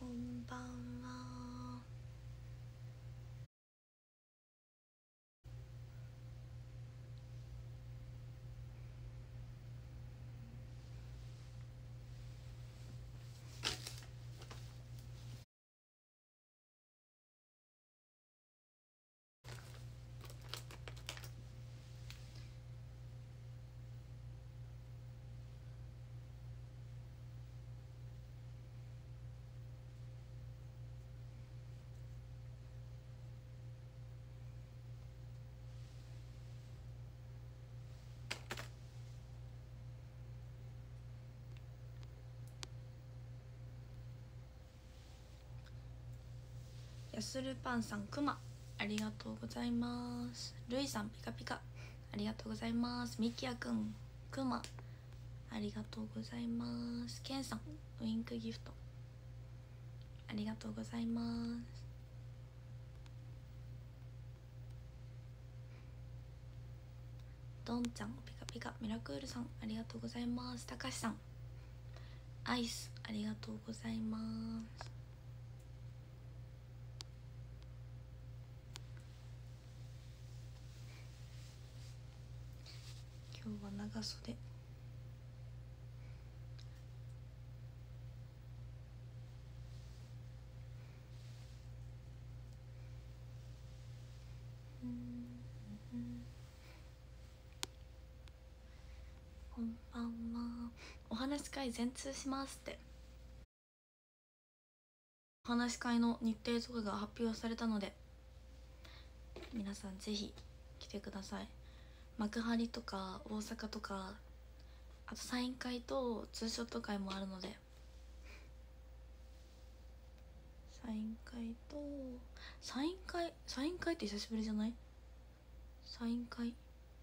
んばんは。やするパンさん、くまありがとうございます。るいさん、ピカピカありがとうございます。みきやくん、くまありがとうございます。けんさん、ウインクギフトありがとうございます。どんちゃん、ピカピカミラクールさんありがとうございます。たかしさん、アイスありがとうございます。今日は長袖。こんばんは。お話し会全通しますって、お話し会の日程とかが発表されたので、皆さんぜひ来てください。幕張とか大阪とか、あとサイン会とツーショット会もあるので、サイン会とサイン会って久しぶりじゃない？サイン会。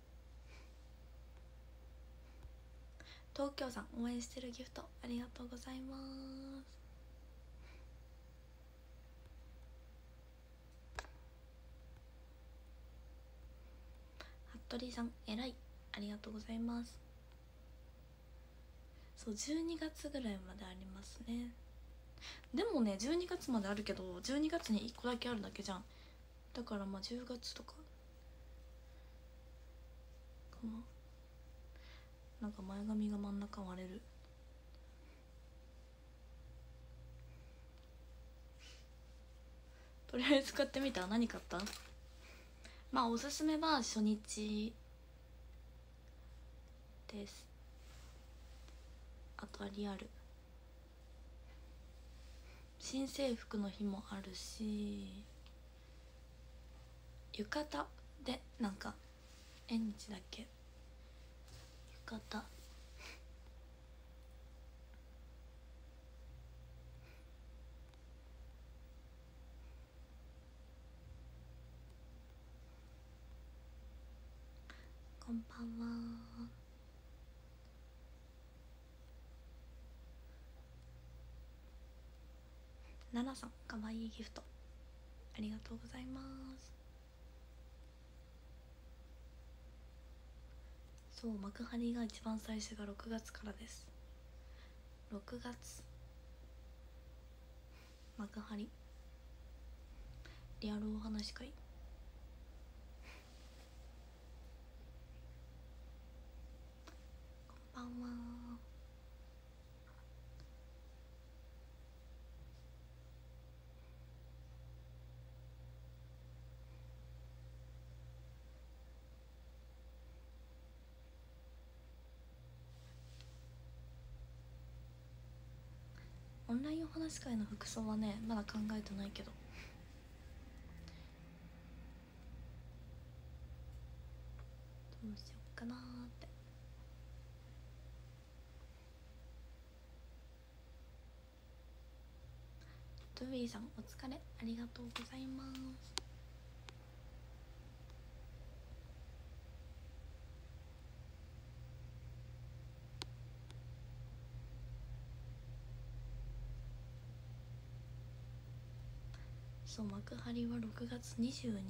東京さん、応援してるギフトありがとうございます。服部さん、えらいありがとうございます。そう、12月ぐらいまでありますね。でもね、12月まであるけど12月に1個だけあるだけじゃん。だからまあ10月とかかな。なんか前髪が真ん中割れる。とりあえず買ってみた。何買った？まあおすすめは初日です。あとはリアル新制服の日もあるし、浴衣でなんか縁日だっけ、浴衣。こんばんは。ナナさん、かわいいギフトありがとうございます。そう、幕張が一番最初が6月からです。6月幕張リアルお話会。こんばんは。オンラインお話し会の服装はね、まだ考えてないけど、どうしようかなーって。トゥビーさん、お疲れありがとうございます。そう、幕張は6月22だ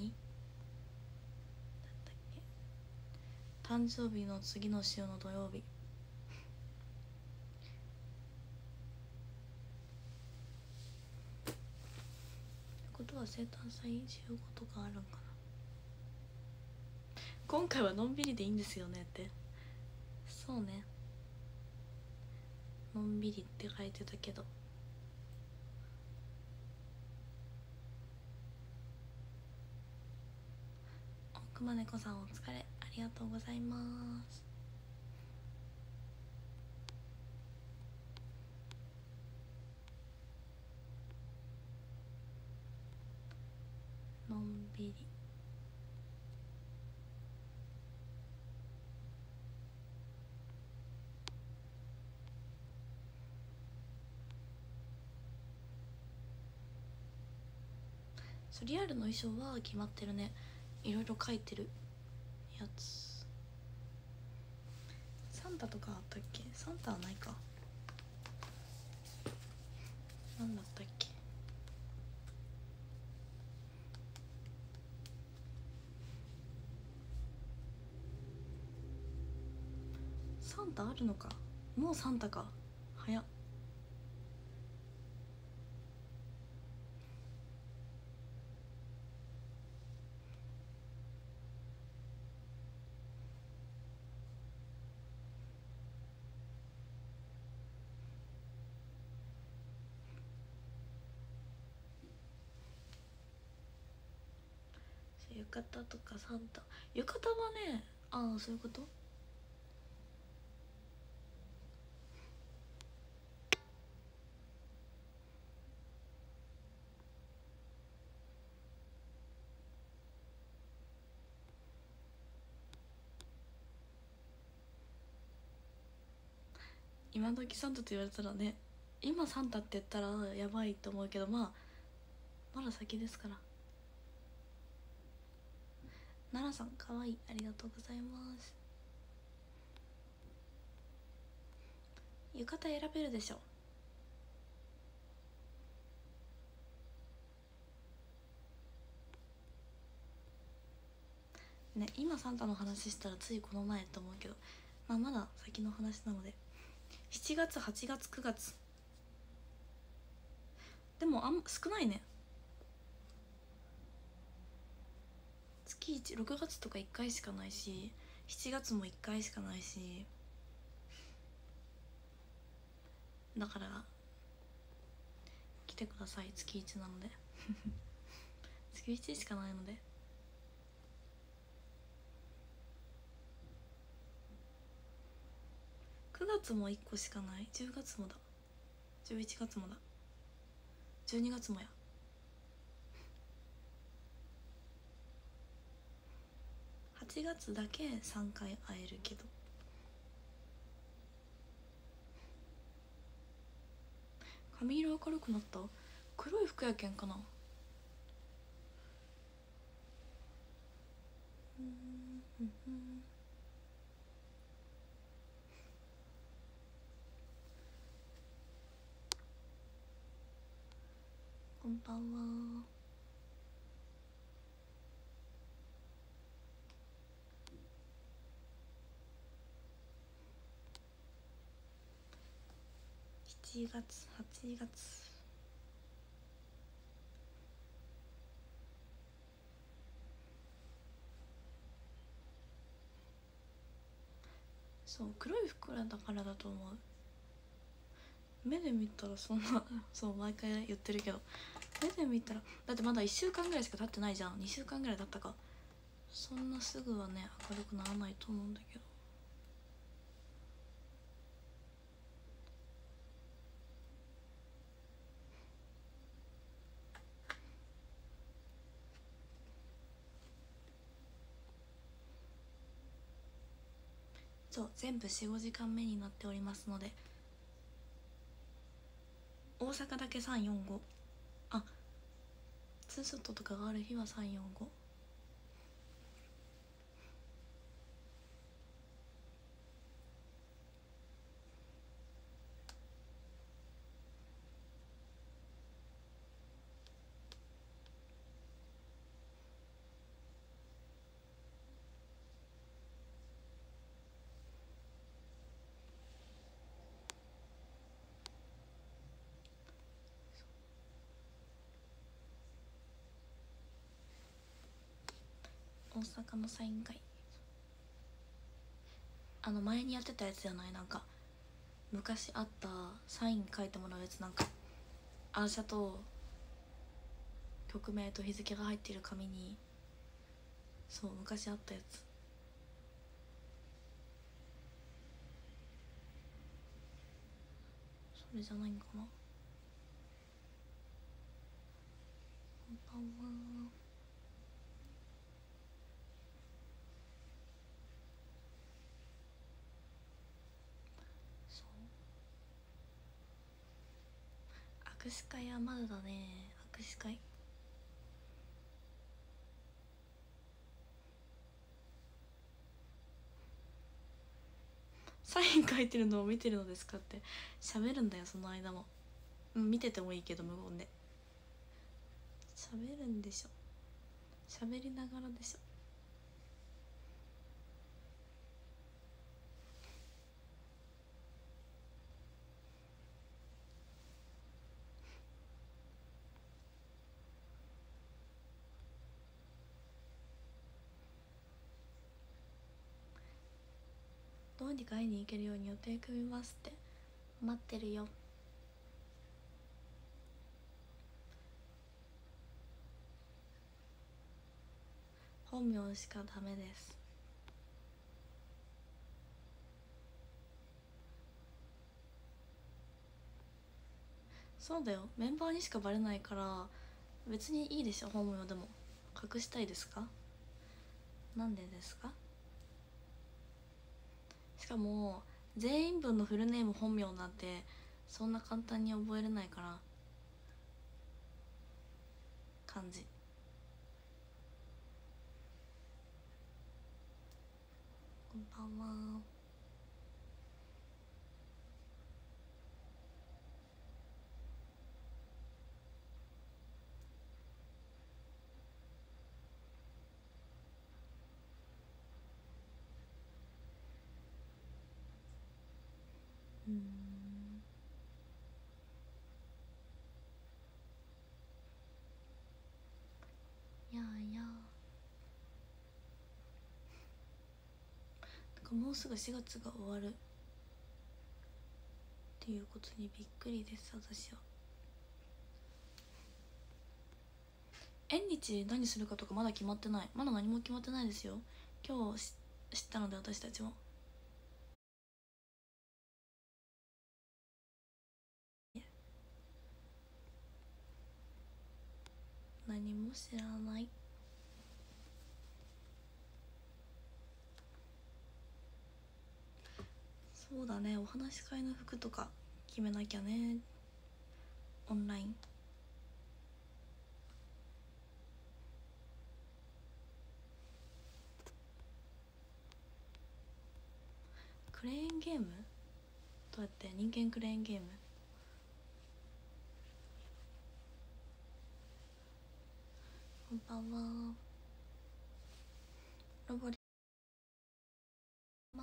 ったっけ。誕生日の次の週の土曜日。 は生誕祭集合とかあるんかな。今回はのんびりでいいんですよねって。そうね、のんびりって書いてたけど、くまねこさんお疲れ、ありがとうございます。のんびり、リアルの衣装は決まってるね。いろいろ書いてるやつ。サンタとかあったっけ？サンタはないか。なんだったっけ？サンタあるのか。もうサンタか。早っ。浴衣とかサンタ、浴衣はね、ああそういうこと。今時サンタと言われたらね、今サンタって言ったらやばいと思うけど、まだ先ですから。奈良さんかわいい、ありがとうございます。浴衣選べるでしょ。ね、今サンタの話したらついこの前と思うけど、まだ先の話なので。7月8月9月でも少ないね。月16月とか1回しかないし、7月も1回しかないし、だから来てください。月1なので月1しかないので。9月も1個しかない。10月もだ、11月もだ、12月もや。8月だけ3回会えるけど。髪色明るくなった。黒い服やけんかな。こんばんは。7月8月そう黒い服だからだと思う。目で見たらそんなそう毎回言ってるけど、目で見たらだってまだ1週間ぐらいしか経ってないじゃん。2週間ぐらい経ったか。そんなすぐはね明るくならないと思うんだけど。そう全部45時間目になっておりますので、大阪だけ345、あツーショットとかがある日は345。 大阪のサイン会、前にやってたやつじゃない？なんか昔あったサイン書いてもらうやつ、なんかアーシャと曲名と日付が入っている紙に、そう昔あったやつ。それじゃないんかな。こんばんは。そう握手会はまだだね。握手会サイン書いてるのを見てるのですかって喋るんだよその間も。見ててもいいけど無言で喋るんでしょ。喋りながらでしょ。どうにか会いに行けるように予定組みますって。待ってるよ。本名しかダメです。そうだよ、メンバーにしかバレないから別にいいでしょ。本名でも隠したいですか？なんでですか？しかも全員分のフルネーム本名なんてそんな簡単に覚えれないから。漢字。こんばんは。やーやー。なんかもうすぐ4月が終わるっていうことにびっくりです私は。縁日何するかとかまだ決まってない。まだ何も決まってないですよ。今日知ったので私たちも。何も知らない。そうだね、お話し会の服とか決めなきゃね。オンラインクレーンゲーム。どうやって人間クレーンゲーム。こんばんは。ロボリます。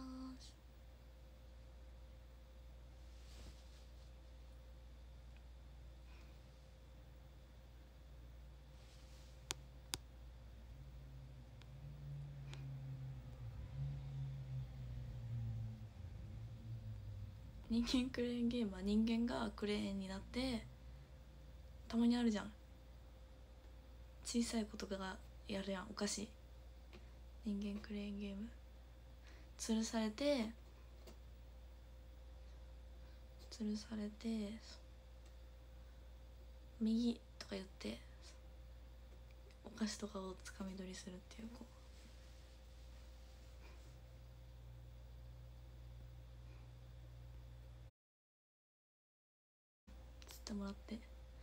人間クレーンゲームは人間がクレーンになって、たまにあるじゃん、小さい子とかがやるやんお菓子。人間クレーンゲーム、吊るされて右とか言ってお菓子とかをつかみ取りするっていう子。つってもらって。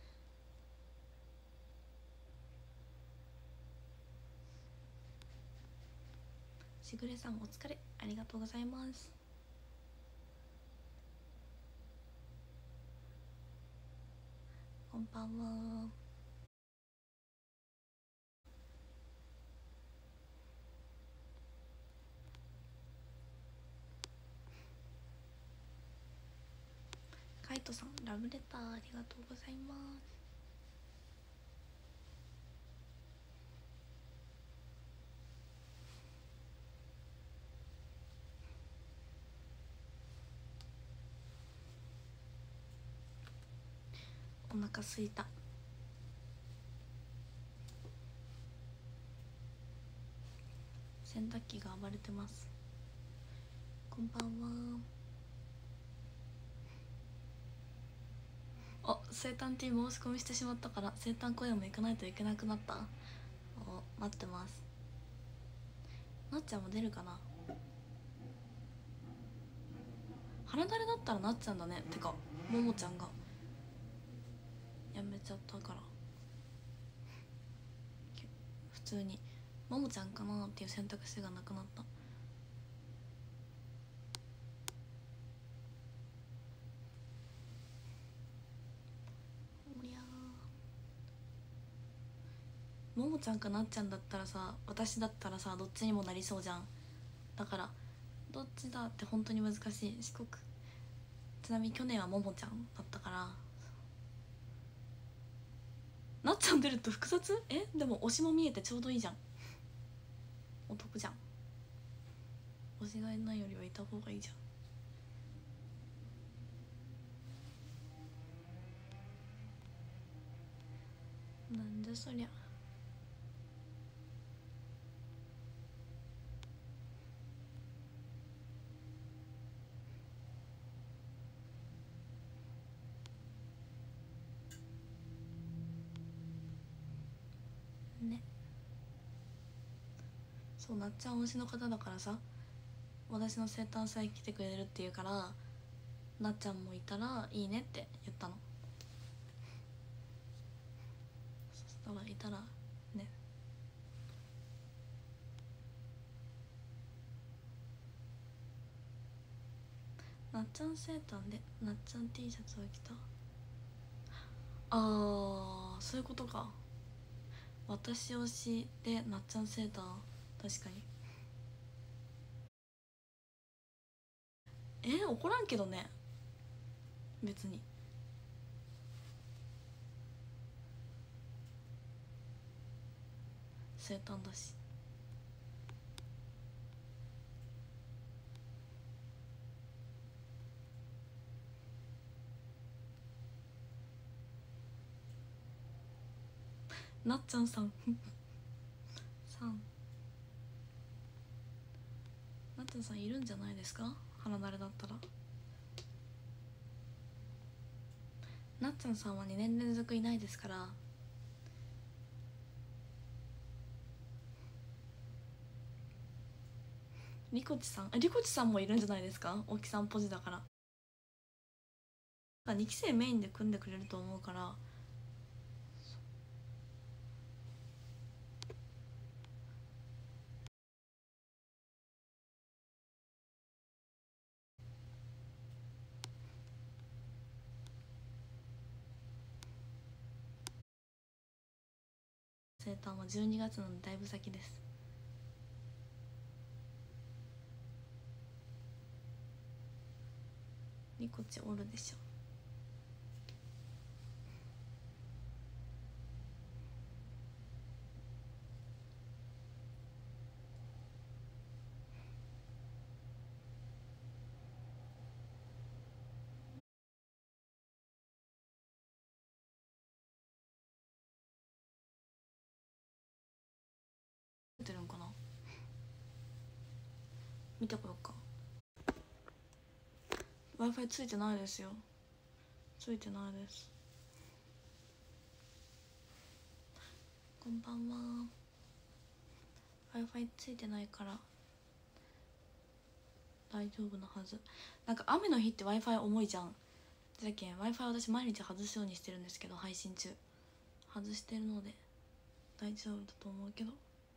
しぐれさんお疲れ、ありがとうございます。こんばんは。カイトさんラブレターありがとうございます。 お腹すいた。洗濯機が暴れてます。こんばんは。あ、生誕ティー申し込みしてしまったから生誕公演も行かないといけなくなった。お、待ってます。なっちゃんも出るかな。花だれだったらなっちゃんだね。てかももちゃんがやめちゃったから普通にももちゃんかなっていう選択肢がなくなった。おりゃー、ももちゃんかなっちゃんだったらさ、私だったらさどっちにもなりそうじゃん。だからどっちだって本当に難しい。四国、ちなみに去年はももちゃんだったから。なっちゃん出ると複雑。でも推しも見えてちょうどいいじゃん。お得じゃん。推しがいないよりはいた方がいいじゃん。なんじゃそりゃ。ね、そう、なっちゃん推しの方だからさ、私の生誕祭来てくれるっていうから、なっちゃんもいたらいいねって言ったの。そしたらいたらね。なっちゃん生誕でなっちゃん T シャツを着た。あー、そういうことか。私推しでなっちゃん生誕、確かに。怒らんけどね、別に。生誕だし。なっちゃんさんさん、なっちゃんさんいるんじゃないですか、花だれだったら。なっちゃんさんは2年連続いないですから。リコチさん、リコチさんもいるんじゃないですか、大木さんポジだから。2期生メインで組んでくれると思うから。生誕は12月なのでだいぶ先です。リコチおるでしょ。出てるんかな、見てこようか。 Wi-Fi ついてないですよ。ついてないです。こんばんは。 Wi-Fi ついてないから大丈夫なはず。なんか雨の日って Wi-Fi 重いじゃん。じゃけん Wi-Fi 私毎日外すようにしてるんですけど、配信中外してるので大丈夫だと思うけど。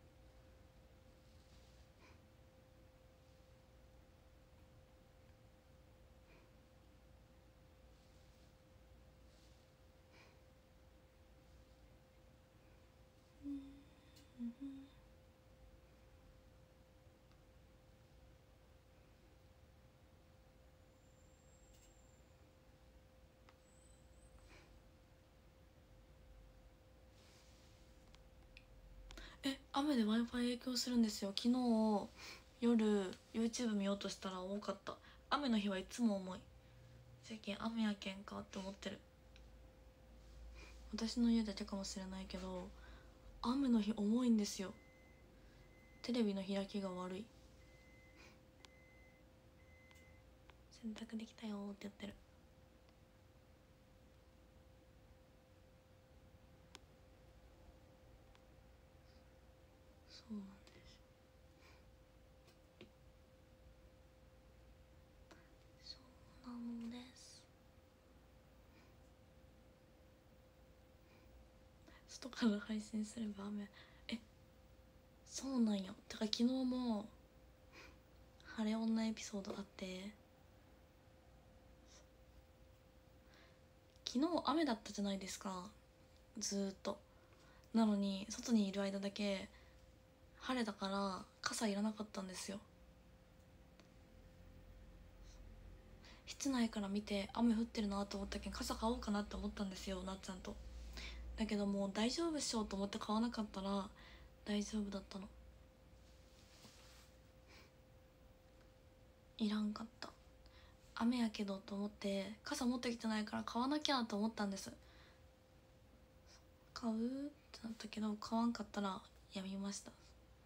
雨で Wi-Fi 影響するんですよ。昨日夜 YouTube 見ようとしたら多かった。雨の日はいつも重い。最近雨やけんかって思ってる。 私の家だけかもしれないけど雨の日重いんですよ。テレビの開きが悪い。洗濯できたよって言ってる。そうなんです。そうなのです。外から配信すれば雨。そうなんよ。てか昨日も晴れ女エピソードあって、昨日雨だったじゃないですか、ずーっと。なのに外にいる間だけ晴れたから傘いらなかったんですよ。室内から見て雨降ってるなと思ったけど傘買おうかなって思ったんですよ、なっちゃんと。だけどもう大丈夫っしょと思って買わなかったら大丈夫だったの。いらんかった。雨やけどと思って傘持ってきてないから買わなきゃと思ったんです。買うってなったけど買わんかったらやみました。や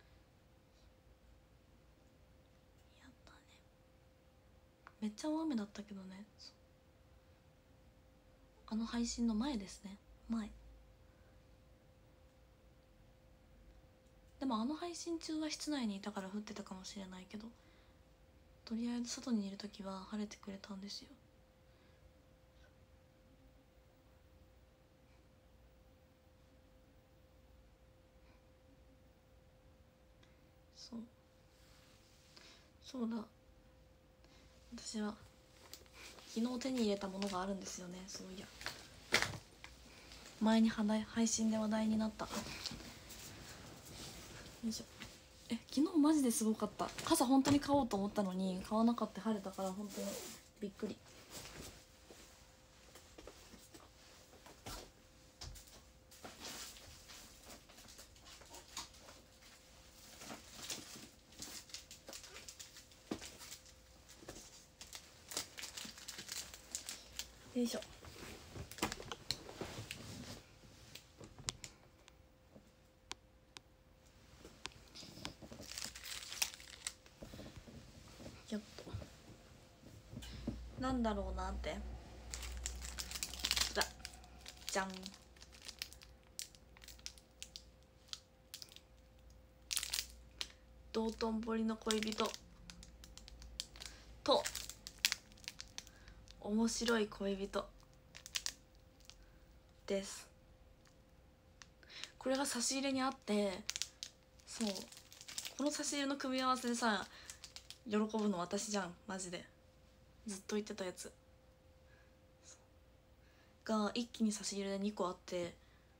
ったね。めっちゃ大雨だったけどね。あの配信の前ですね。前でもあの配信中は室内にいたから降ってたかもしれないけど、とりあえず外にいる時は晴れてくれたんですよ。そうそうだ、私は昨日手に入れたものがあるんですよね。そういや前に配信で話題になった。よいしょ。昨日マジですごかった。傘本当に買おうと思ったのに買わなかった。晴れたから本当にびっくり。よいしょ。よっと。なんだろうなって。じゃん。道頓堀の恋人と面白い恋人です。これが差し入れにあって、そう、この差し入れの組み合わせでさ喜ぶの私じゃんマジで。ずっと言ってたやつが一気に差し入れで2個あって、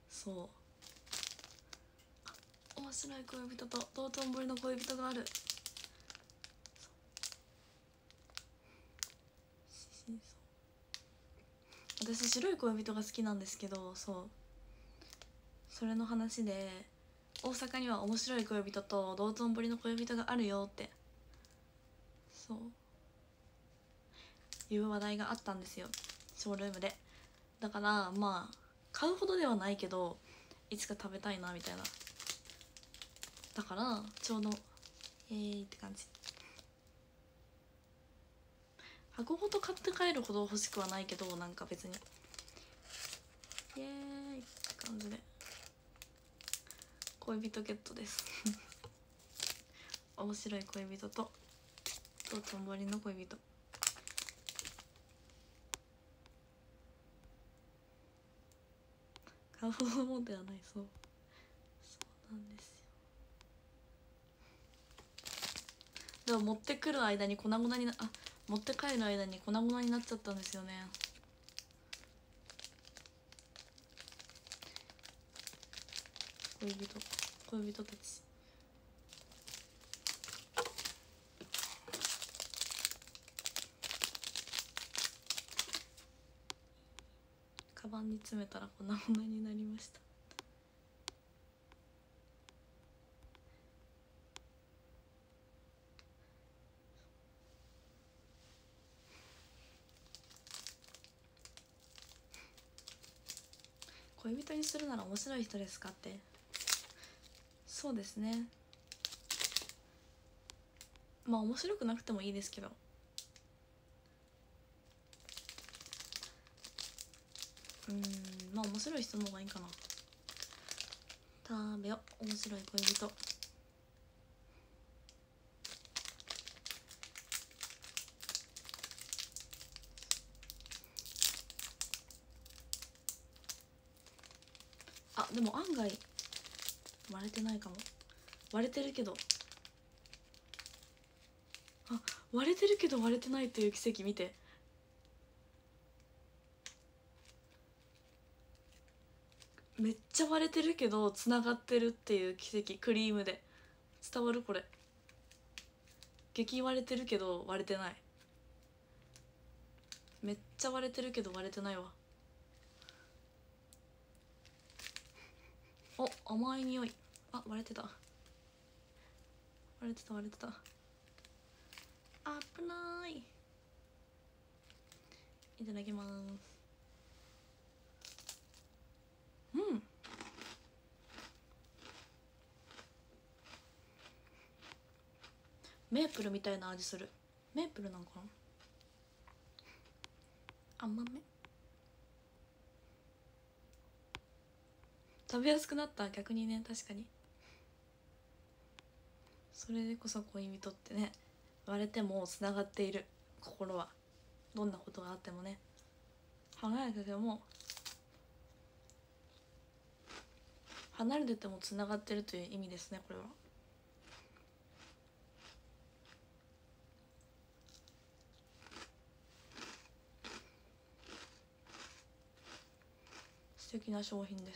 そう面白い恋人と道頓堀の恋人がある。私白い恋人が好きなんですけど、それの話で大阪には面白い恋人と道頓堀の恋人があるよってそういう話題があったんですよ、ショールームで。だからまあ買うほどではないけどいつか食べたいなみたいな。だからちょうどって感じ。箱ごと買って帰るほど欲しくはないけど、なんか別にイエーイって感じで恋人ゲットです面白い恋人と道頓堀の恋人。買うほどのもんではない。そうなんですよ。でも持ってくる間に粉々に持って帰る間に粉々になっちゃったんですよね。恋人たち。カバンに詰めたら粉々になりました。恋恋人にするなら面白い人ですかって。そうですね。まあ面白くなくてもいいですけど、まあ面白い人の方がいいかな。食べよ面白い恋人。あ、でも案外割れてないかも。割れてるけど、あ、割れてるけど割れてないという奇跡見て。めっちゃ割れてるけどつながってるっていう奇跡。クリームで伝わる？これ激割れてるけど割れてない。めっちゃ割れてるけど割れてないわ。お、甘い匂い。あ、割れてた割れてた割れてた。危ない。いただきます。メープルみたいな味する。メープルなんかな。甘め。食べやすくなった。逆にね、確かに。それでこそ恋人ってね、割れてもつながっている。心はどんなことがあってもね、離れてても離れててもつながってるという意味ですね、これは。素敵な商品です。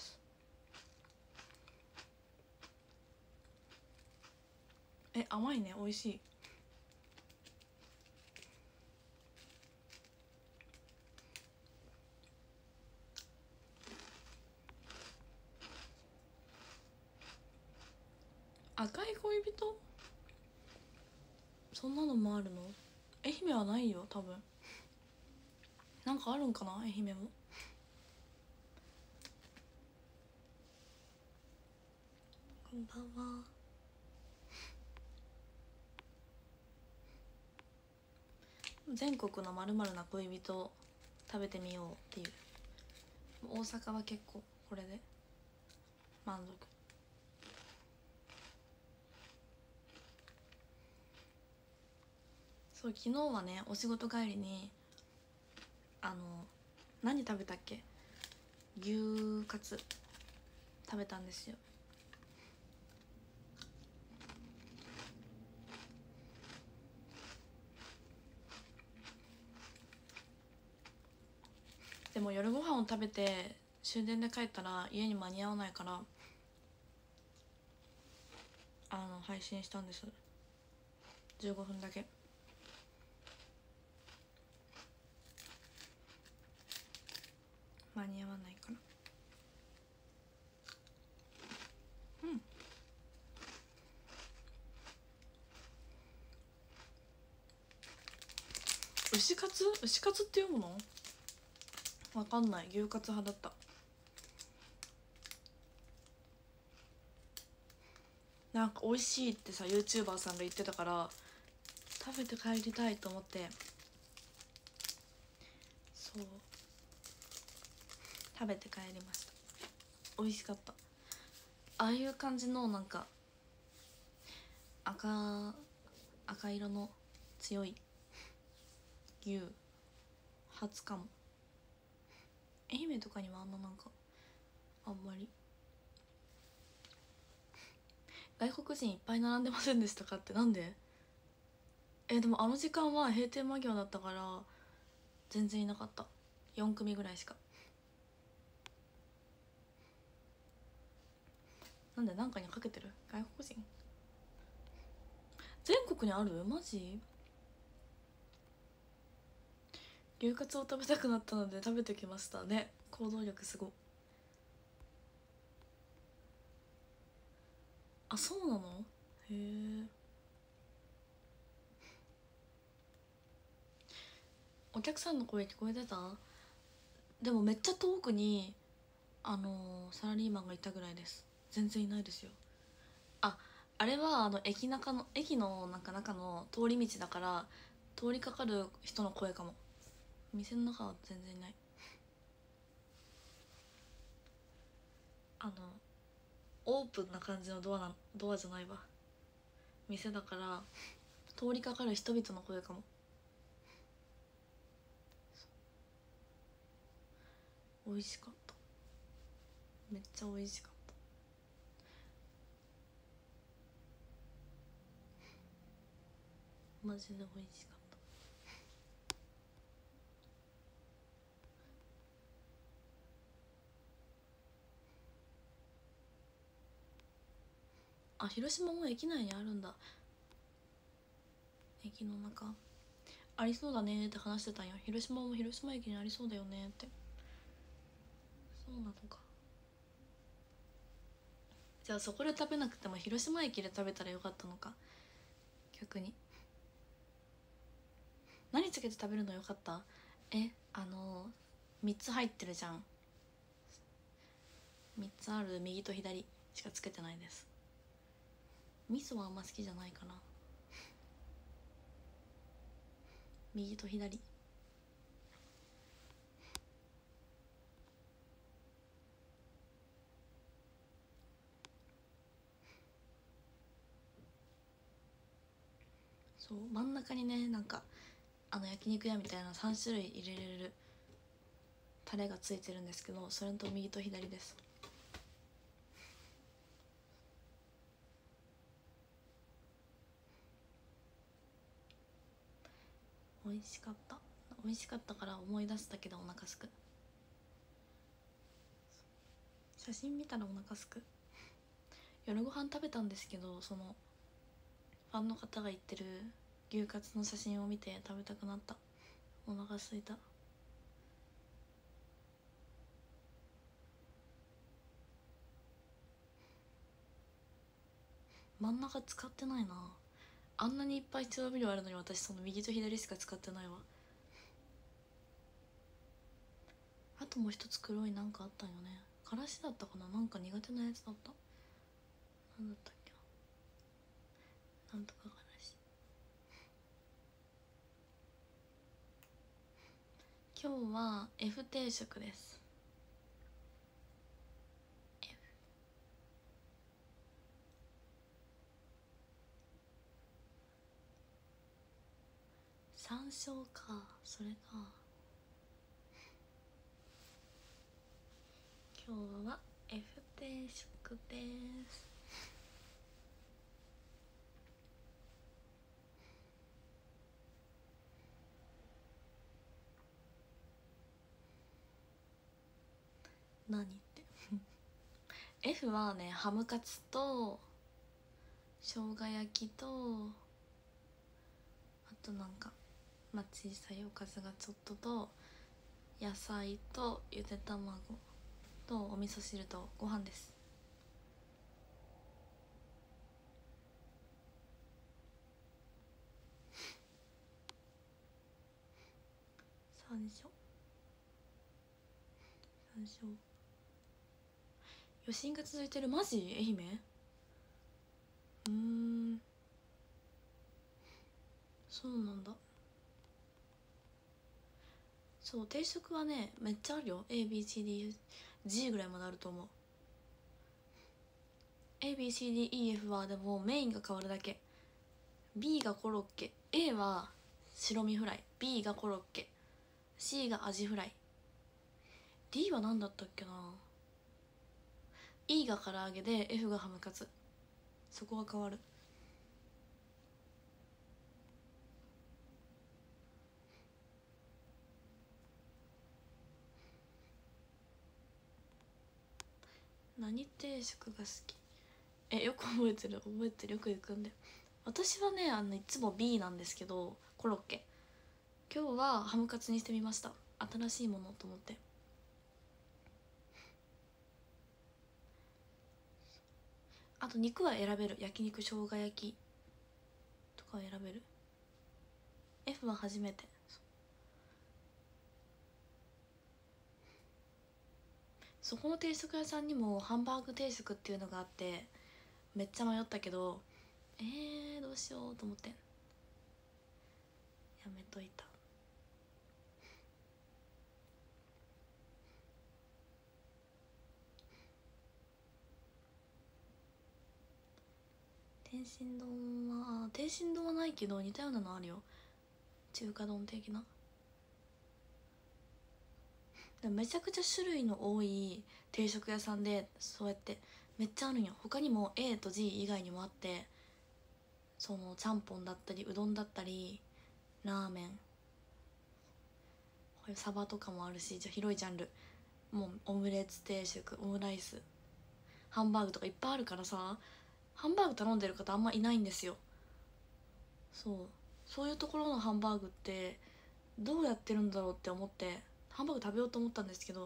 甘いね。美味しい。赤い恋人、そんなのもあるの？愛媛はないよ多分。なんかあるんかな、愛媛も。こんばんは。全国のまるな恋人を食べてみようっていう。大阪は結構これで満足。そう、昨日はね、お仕事帰りに何食べたっけ、牛カツ食べたんですよ。でも夜ご飯を食べて終電で帰ったら家に間に合わないから配信したんです。15分だけ。間に合わないから。牛カツって読むの？わかんない。牛カツ派だった。なんか美味しいってさ YouTuber さんが言ってたから食べて帰りたいと思って、そう食べて帰りました。美味しかった。ああいう感じのなんか赤色の強い牛初かも。愛媛とかにはなんかあんまり。外国人いっぱい並んでませんでしたかって。なんで？でもあの時間は閉店間際だったから全然いなかった。4組ぐらいしか。なんで、なんかにかけてる？外国人全国にある？マジ？牛カツを食べたくなったので食べてきましたね。行動力すご。あ、そうなの？へえ。お客さんの声聞こえてた？でもめっちゃ遠くにサラリーマンがいたぐらいです。全然いないですよ。あれは駅のなんか中の通り道だから、通りかかる人の声かも。店の中は全然いない。オープンな感じのドアじゃないわ。店だから通りかかる人々の声かも。美味しかった。めっちゃ美味しかった。マジで美味しかった。広島も駅内にあるんだ。駅の中ありそうだねって話してたんよ。広島も広島駅にありそうだよねって。そうなのか。じゃあそこで食べなくても広島駅で食べたらよかったのか。逆に何つけて食べるのよかった。3つ入ってるじゃん。3つある右と左しかつけてないです。味噌はあんま好きじゃないかな。右と左。そう真ん中にね、なんか焼肉屋みたいな3種類入れれるタレがついてるんですけど、それと右と左です。美味しかった。美味しかったから思い出したけどお腹すく。写真見たらお腹すく。夜ご飯食べたんですけど、そのファンの方が言ってる牛カツの写真を見て食べたくなった。お腹すいた。真ん中使ってないな。あんなにいっぱい調味料あるのに私その右と左しか使ってないわ。あともう一つ黒いなんかあったんよね。からしだったかな。なんか苦手なやつだった。なんだったっけな。なんとかからし。今日は F 定食です。 F。 山椒か。それか。今日は F 定食です。何って。F はね、ハムカツと生姜焼きと、あとなんか小さいおかずがちょっとと、野菜とゆで卵とお味噌汁とご飯です。山椒。余震が続いてる。マジ？愛媛？そうなんだ。そう定食はねめっちゃあるよ。 ABCDG ぐらいまであると思う。 ABCDEF はでもメインが変わるだけ。 B がコロッケ、 A は白身フライ、 B がコロッケ、 C がアジフライ、 D は何だったっけな。 E が唐揚げで F がハムカツ。そこが変わる。何定食が好き？よく覚えてる。よく行くんで。私はねいつも B なんですけど、コロッケ。今日はハムカツにしてみました。新しいものと思って。あと肉は選べる。焼肉、生姜焼きとかは選べる。 F は初めて。 そこの定食屋さんにもハンバーグ定食っていうのがあって、めっちゃ迷ったけどどうしようと思ってやめといた。天津丼は天津丼はないけど似たようなのあるよ、中華丼的な。でもめちゃくちゃ種類の多い定食屋さんでそうやってめっちゃあるんよ。他にも A と G 以外にもあって、そのちゃんぽんだったりうどんだったりラーメン、こういうサバとかもあるし、じゃあ広いジャンル、もうオムレツ定食、オムライス、ハンバーグとかいっぱいあるからさ、ハンバーグ頼んでる方あんまいないんですよ。そういうところのハンバーグってどうやってるんだろうって思ってハンバーグ食べようと思ったんですけど、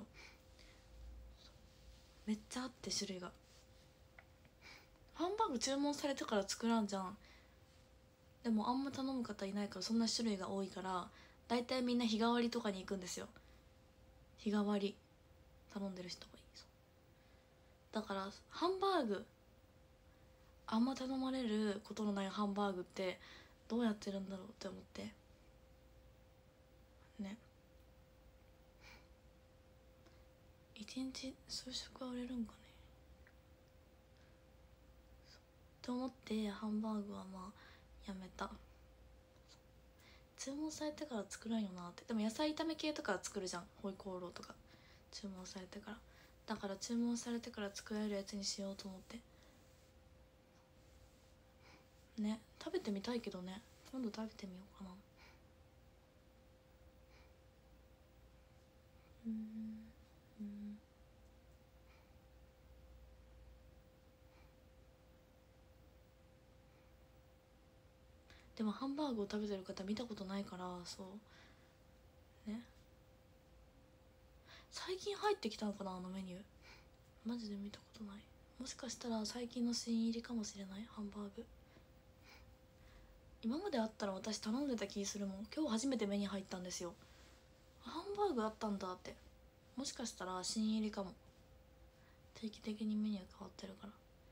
めっちゃあって種類が。ハンバーグ注文されてから作らんじゃん。でもあんま頼む方いないから、そんな種類が多いからだいたいみんな日替わりとかに行くんですよ。日替わり頼んでる人がいい。だからハンバーグあんま頼まれることのないハンバーグってどうやってるんだろうって思ってね。一日数食は売れるんかねと思ってハンバーグはまあやめた。注文されてから作らんよなって。でも野菜炒め系とか作るじゃん、ホイコーローとか注文されてから。だから注文されてから作れるやつにしようと思ってね。食べてみたいけどね、今度食べてみようかな。でもハンバーグを食べてる方見たことないから、そうね。最近入ってきたのかな、あのメニュー。マジで見たことない。もしかしたら最近の新入りかもしれない。ハンバーグ今まであったら私頼んでた気するもん。今日初めて目に入ったんですよ。ハンバーグあったんだって。もしかしたら新入りかも。定期的にメニュー変わってるから。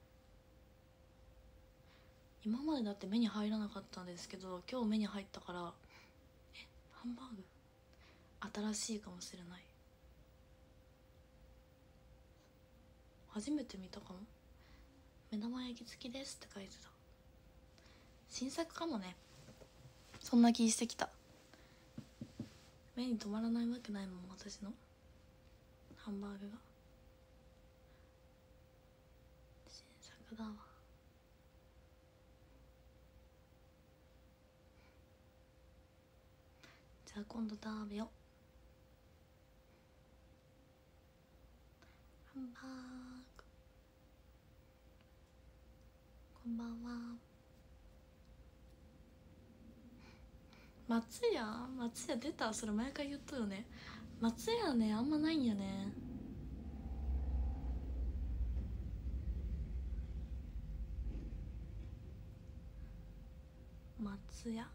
今までだって目に入らなかったんですけど、今日目に入ったから、ハンバーグ新しいかもしれない。初めて見たかも。目玉焼き付きですって書いてた。新作かもね。そんな気してきた。目に留まらないわけないもん、私のハンバーグが。新作だわ。じゃあ今度食べよう。ハンバーグ。こんばんは。松屋出た。それ毎回言っとるよね。松屋ね、あんまないんやね。松屋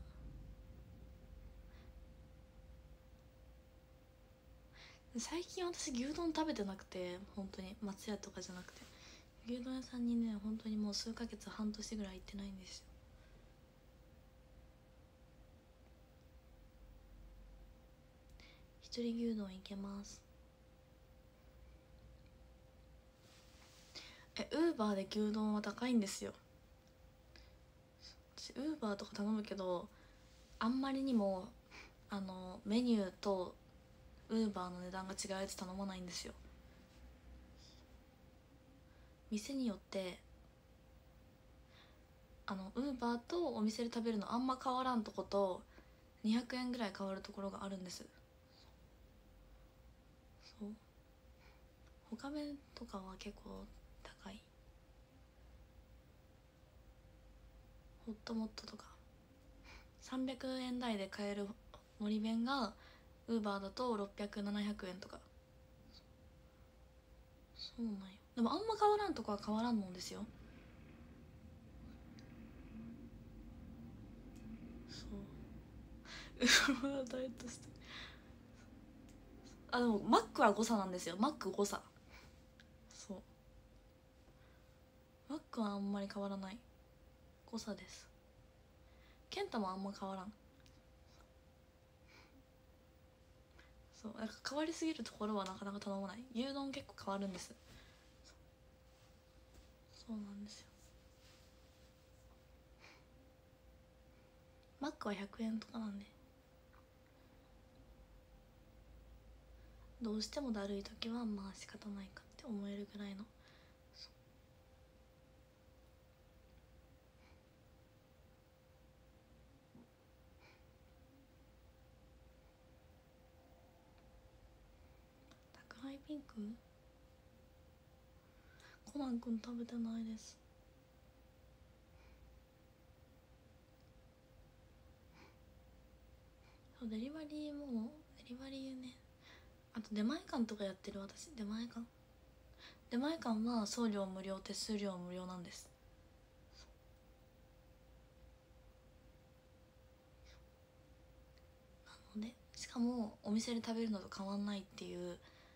最近私牛丼食べてなくて、本当に松屋とかじゃなくて牛丼屋さんにね、本当にもう数ヶ月半年ぐらい行ってないんですよ。一人牛丼いけます。ウーバーで牛丼は高いんですよ。私ウーバーとか頼むけどあんまりにもメニューとウーバーの値段が違うやつ頼まないんですよ。店によってウーバーとお店で食べるのあんま変わらんとこと200円ぐらい変わるところがあるんです。そう他弁とかは結構高い。ホットモットとか300円台で買える盛り弁がウーバーだと600、700円とか。そうなんよ。でもあんま変わらんとこは変わらんのですよ。そうダイエットして。でもマックは誤差なんですよ。マック誤差。 マックはあんまり変わらない誤差です。ケンタもあんま変わらん。そうなんか変わりすぎるところはなかなか頼まない。牛丼結構変わるんです。そうなんですよ。マックは100円とかなんで、どうしてもだるい時はまあ仕方ないかって思えるぐらいの。宅配ピンク、コナン君食べてないです。そうデリバリーもデリバリーね、あと出前館とかやってる。私出前館は送料無料手数料無料なんです。なのでしかもお店で食べるのと変わんないっていう、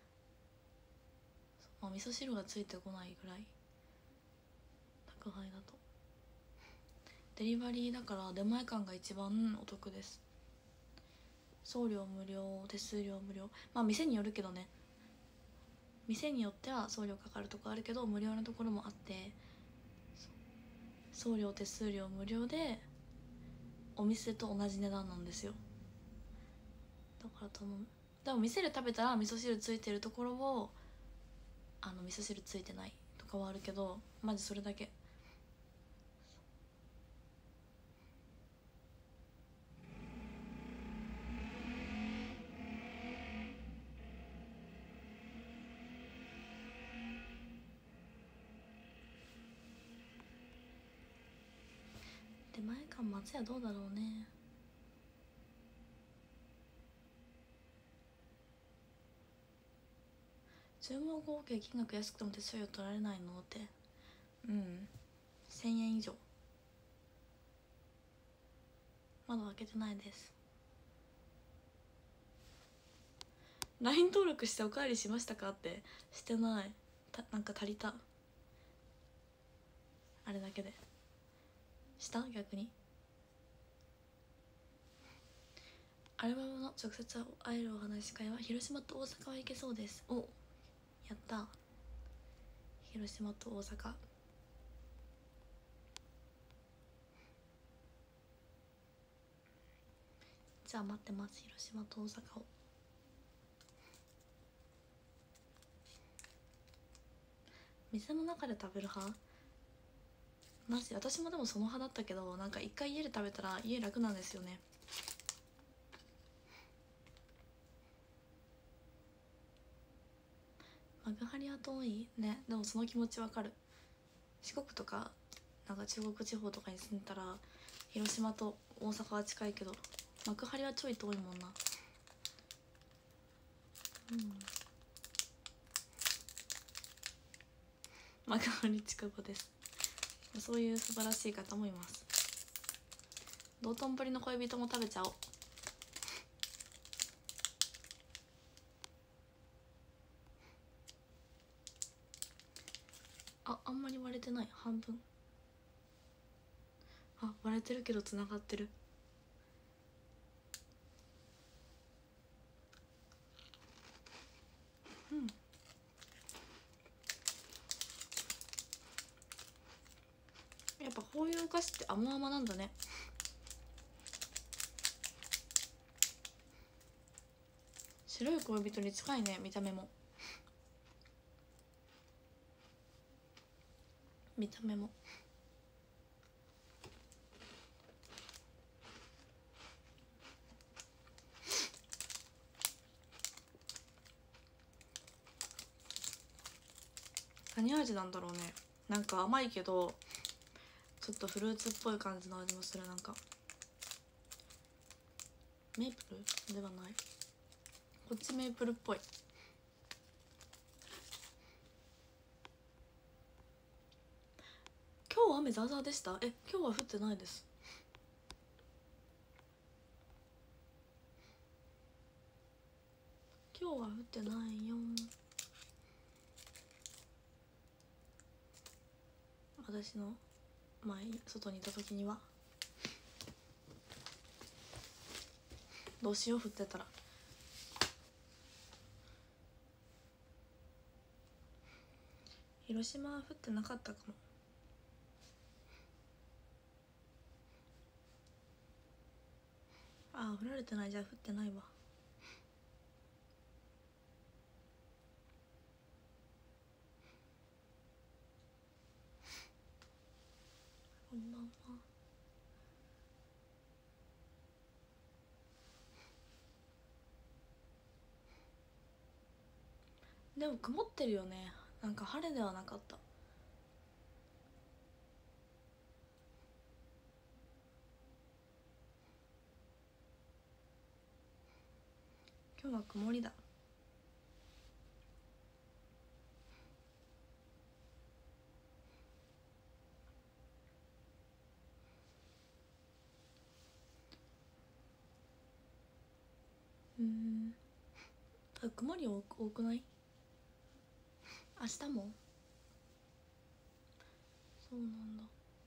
まあ、味噌汁がついてこないぐらい宅配だと。デリバリーだから出前館が一番お得です。送料無料手数料無料、まあ店によるけどね、店によっては送料かかるとこあるけど無料のところもあって、送料手数料無料でお店と同じ値段なんですよ。だから頼む。でも店で食べたら味噌汁ついてるところを味噌汁ついてないとかはあるけど、マジそれだけ。出前館松屋どうだろうね。注文合計金額安くても手数料取られないのって、1000円以上。まだ開けてないです。 LINE 登録しておかわりしましたかってしてない。なんか足りた、あれだけでした逆に。アルバムの直接会えるお話し会は広島と大阪は行けそうです。お、やった。広島と大阪、じゃあ待ってます。広島と大阪を。店の中で食べる派？マジ私もでもその派だったけど、なんか一回家で食べたら家楽なんですよね。幕張は遠いね。でもその気持ちわかる。四国とかなんか中国地方とかに住んだら広島と大阪は近いけど幕張はちょい遠いもんな。幕張近場です。そういう素晴らしい方もいます。道頓堀の恋人も食べちゃおう。あんまり割れてない。半分。割れてるけどつながってる。やっぱこういうお菓子って甘々なんだね。白い恋人に近いね、見た目も。何味なんだろうね。なんか甘いけどちょっとフルーツっぽい感じの味もする。なんかメープルではない、こっちメープルっぽい。今日雨ザーザーでした？今日は降ってないです。今日は降ってないよ。で私の前外にいた時には。どうしよう降ってたら。広島は降ってなかったかも。ああ降られてない、じゃあ降ってないわ。こんばんは。でも曇ってるよね、なんか晴れではなかった。今日は曇りだ。曇り多くない？明日も？そうなんだ。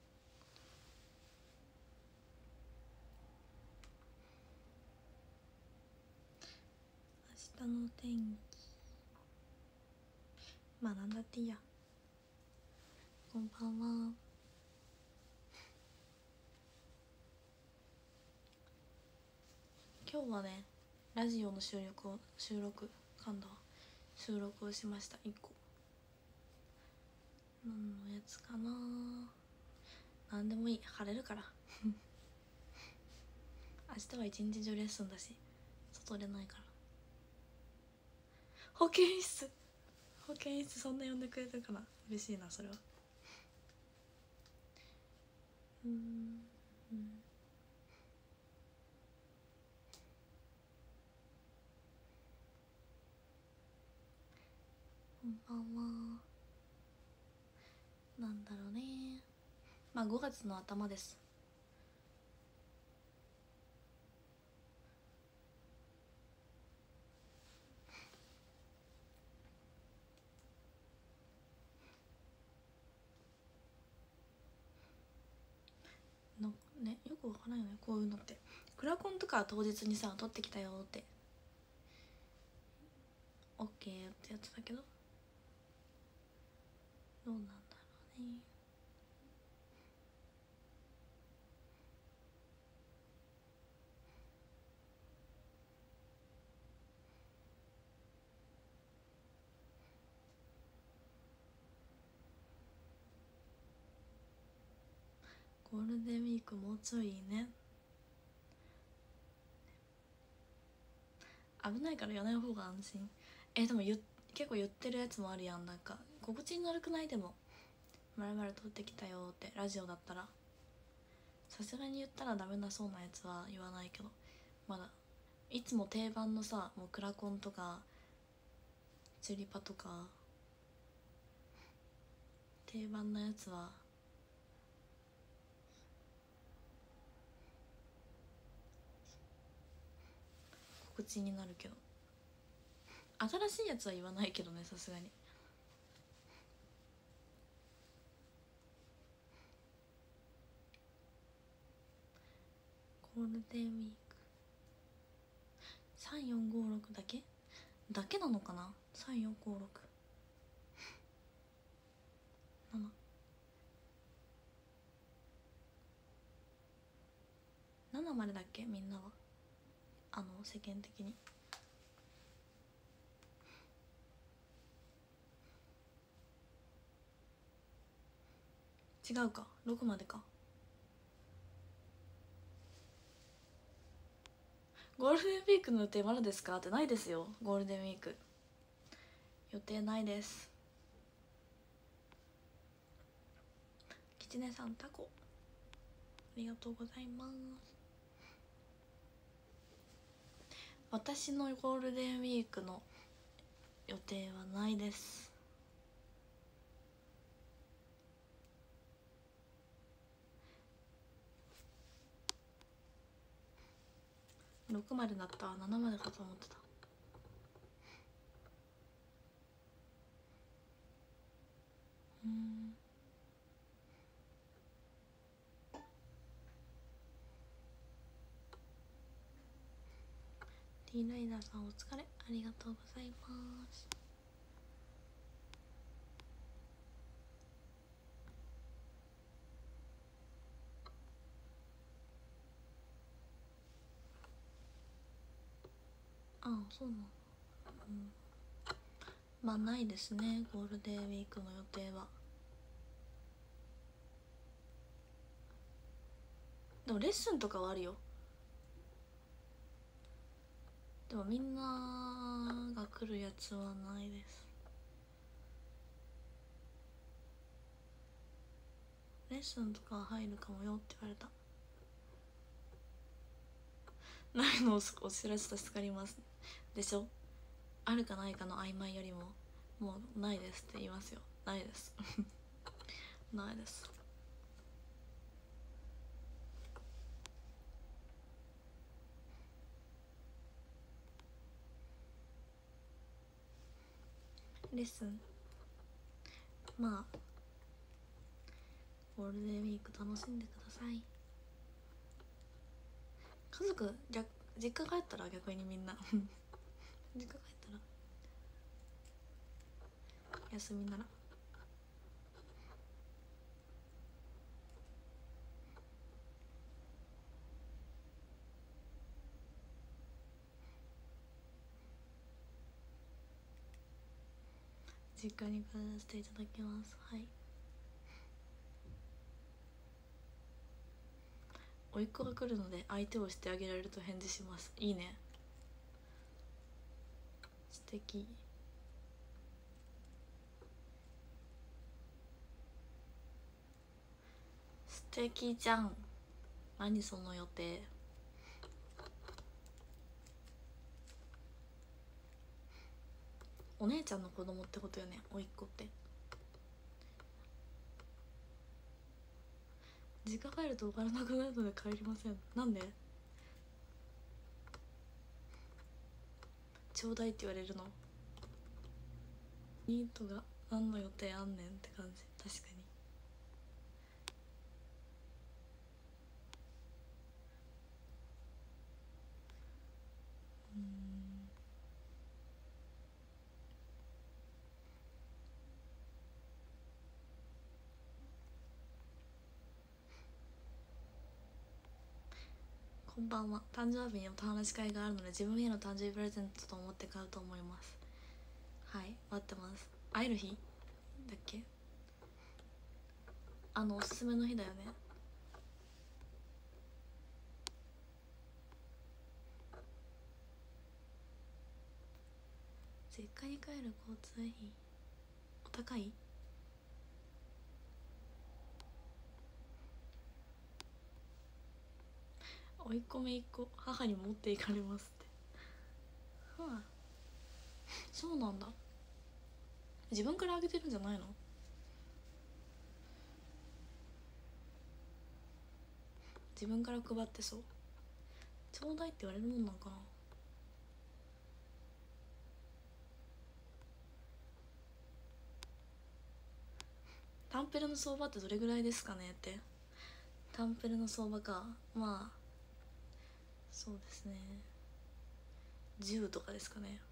明日の天気、まあなんだっていいや。こんばんは。今日はねラジオの収録をしました。1個何のやつかな。なんでもいい、晴れるから明日は一日中レッスンだし外出ないから。保健室そんな呼んでくれてるから嬉しいな、それは。こんばんは。なんだろうね、まあ5月の頭です。のね、よくわからないよねこういうのって。クラコンとか当日にさ撮ってきたよってオッケーってやつだけど、どうなんだろうね。ゴールデンウィークもうちょいね。危ないからやらない方が安心。でも結構言ってるやつもあるやん。なんか心地に悪くない？でもまるまる撮ってきたよってラジオだったら。さすがに言ったらダメなそうなやつは言わないけど、まだいつも定番のさ、もうクラコンとかチュリパとか定番のやつは告知になるけど、新しいやつは言わないけどね、さすがに。ゴールデンウィーク3456だけなのかな。3456 7までだっけ、みんなは。世間的に違うか、6までか。ゴールデンウィークの予定まだですかって。ないですよ、ゴールデンウィーク予定ないです。きちねさんタコありがとうございます。私のゴールデンウィークの予定はないです。6までだった。7までかと思ってた。 T ライダーさんお疲れ、ありがとうございます。ああ、そうなの。うん、まあないですね、ゴールデンウィークの予定は。でもレッスンとかはあるよ。でもみんなが来るやつはないです。レッスンとかは入るかもよって言われた。ないのをお知らせ助かりますでしょ。あるかないかの曖昧よりももうないですって言いますよ。ないですないです。レッスン、まあゴールデンウィーク楽しんでください。家族実家帰ったら逆にみんな実家帰ったら休みなら。実家に帰らせていただきます。はい。甥っ子が来るので相手をしてあげられると返事します。いいね、素敵。素敵じゃん。何その予定。お姉ちゃんの子供ってことよね、甥っ子って。実家帰るとお金なくなるので帰りません。なんでちょうだいって言われるの。ニートが何の予定あんねんって感じ。確かに。こんばんは。誕生日にお話し会があるので自分への誕生日プレゼントと思って買うと思います。はい、待ってます。会える日だっけ。おすすめの日だよね。実家に帰る交通費お高い。甥っ子めいっ子母に持っていかれますって。はあ、そうなんだ。自分からあげてるんじゃないの。自分から配ってそう。ちょうだいって言われるもんなんかな。タンペルの相場ってどれぐらいですかねって。タンペルの相場か。まあそうですね、10とかですかね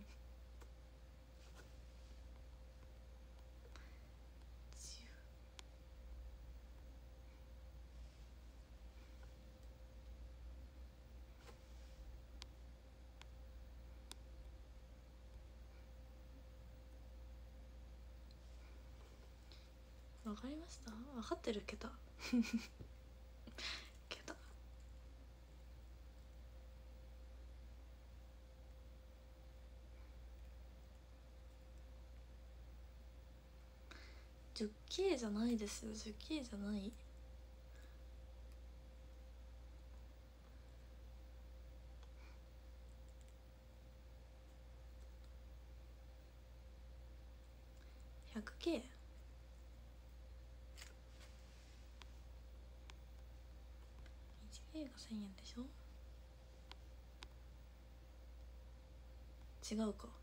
わかりました。分かってる桁桁。10K じゃないですよ。10K じゃない。100K。 1K が1000円でしょ。違うか。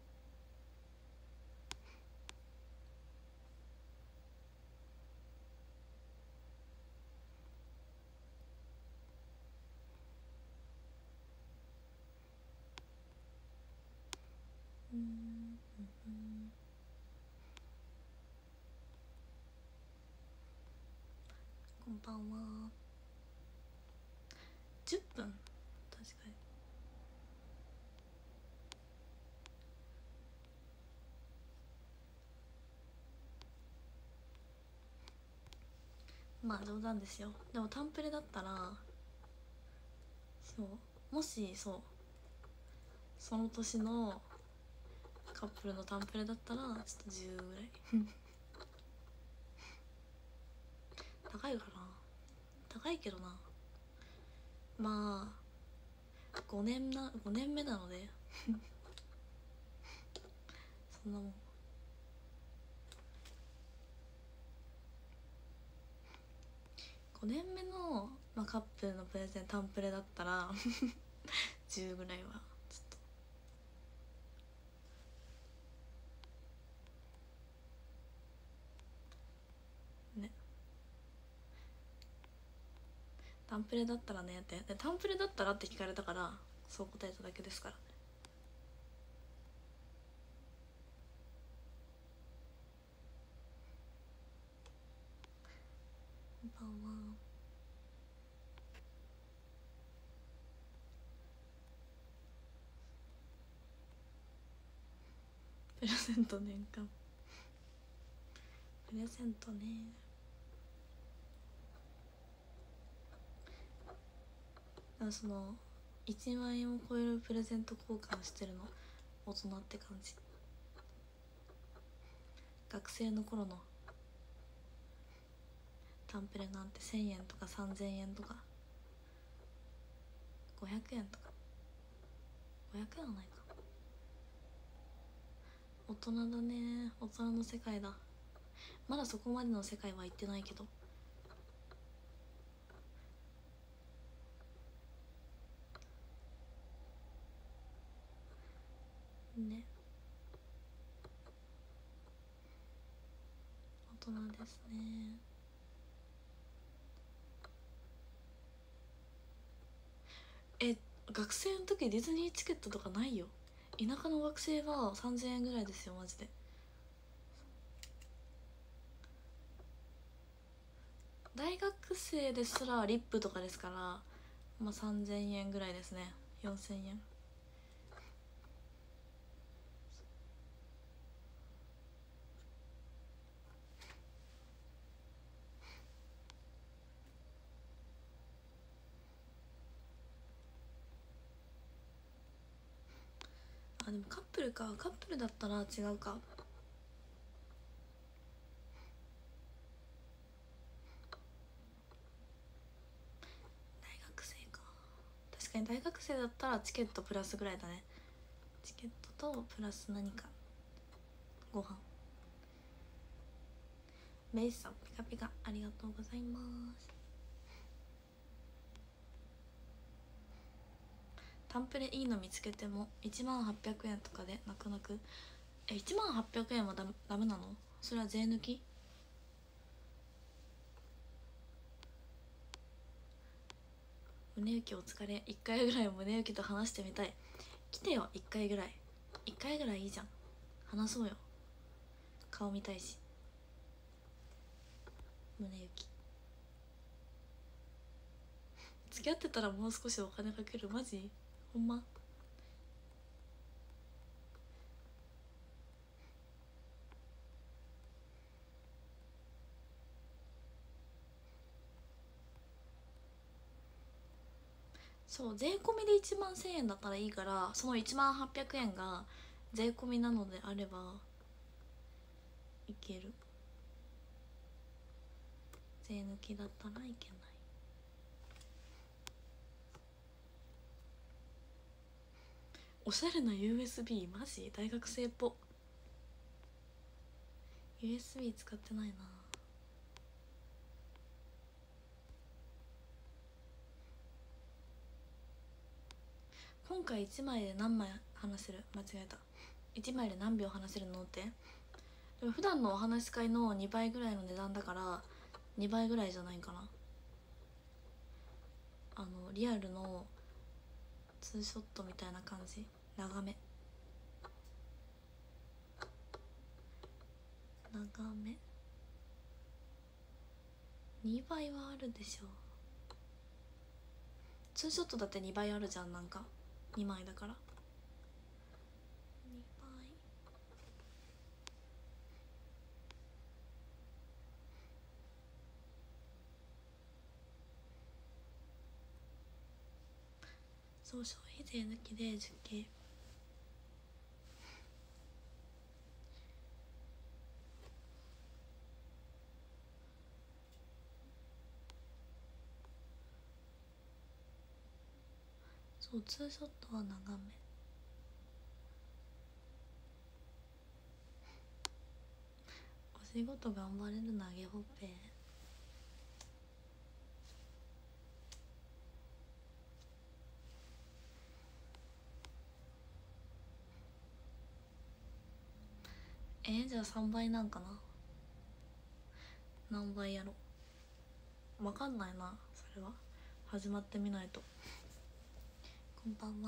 こんばんは。10分、確かに。まあ冗談ですよ。でもタンプレだったら、そうもしその年のカップルのタンプレだったらちょっと10ぐらい高いかな。高いけどな。まあ5年目なのでそんなもん。5年目の、まあ、カップルのプレゼンタンプレだったら10ぐらいはちょっとね。タンプレだったらねって、タンプレだったらって聞かれたからそう答えただけですからね。こんばんは。プレゼント年間、プレゼントね。その1万円を超えるプレゼント交換してるの大人って感じ。学生の頃のタンプレなんて1000円とか3000円とか500円とか、500円はないか。大人だね、大人の世界だ。まだそこまでの世界は行ってないけどね。大人ですね。学生の時ディズニーチケットとかないよ。田舎の学生は3000円ぐらいですよマジで。大学生ですらリップとかですから、まあ3000円ぐらいですね。4000円。あ、でもカップルか。カップルだったら違うか。大学生か。確かに大学生だったらチケットプラスぐらいだね。チケットとプラス何かご飯。メイさんピカピカありがとうございます。タンプレいいの見つけても1万800円とかで泣く泣く。1万800円はダメなの？それは税抜き？胸浮きお疲れ。1回ぐらい胸浮きと話してみたい。来てよ、1回ぐらい。1回ぐらいいいじゃん。話そうよ。顔見たいし。胸浮き付き合ってたらもう少しお金かける。マジ？ほんま？そう、税込みで1万1000円だったらいいから、その1万800円が税込みなのであればいける。税抜きだったらいけない。おしゃれな USB マジ？大学生っぽ。 USB 使ってないな。今回1枚で何枚話せる？間違えた。1枚で何秒話せるのって。でも普段のお話し会の2倍ぐらいの値段だから2倍ぐらいじゃないかな。リアルのツーショットみたいな感じ。長め。 め。2倍はあるでしょ。ツーショットだって2倍あるじゃん。なんか2枚だから2倍。そう、消費税抜きで10K。そう、ツーショットは長め。お仕事頑張れるなげほっぺ。じゃあ3倍なんかな。何倍やろわかんないな、それは始まってみないと。こんばんは。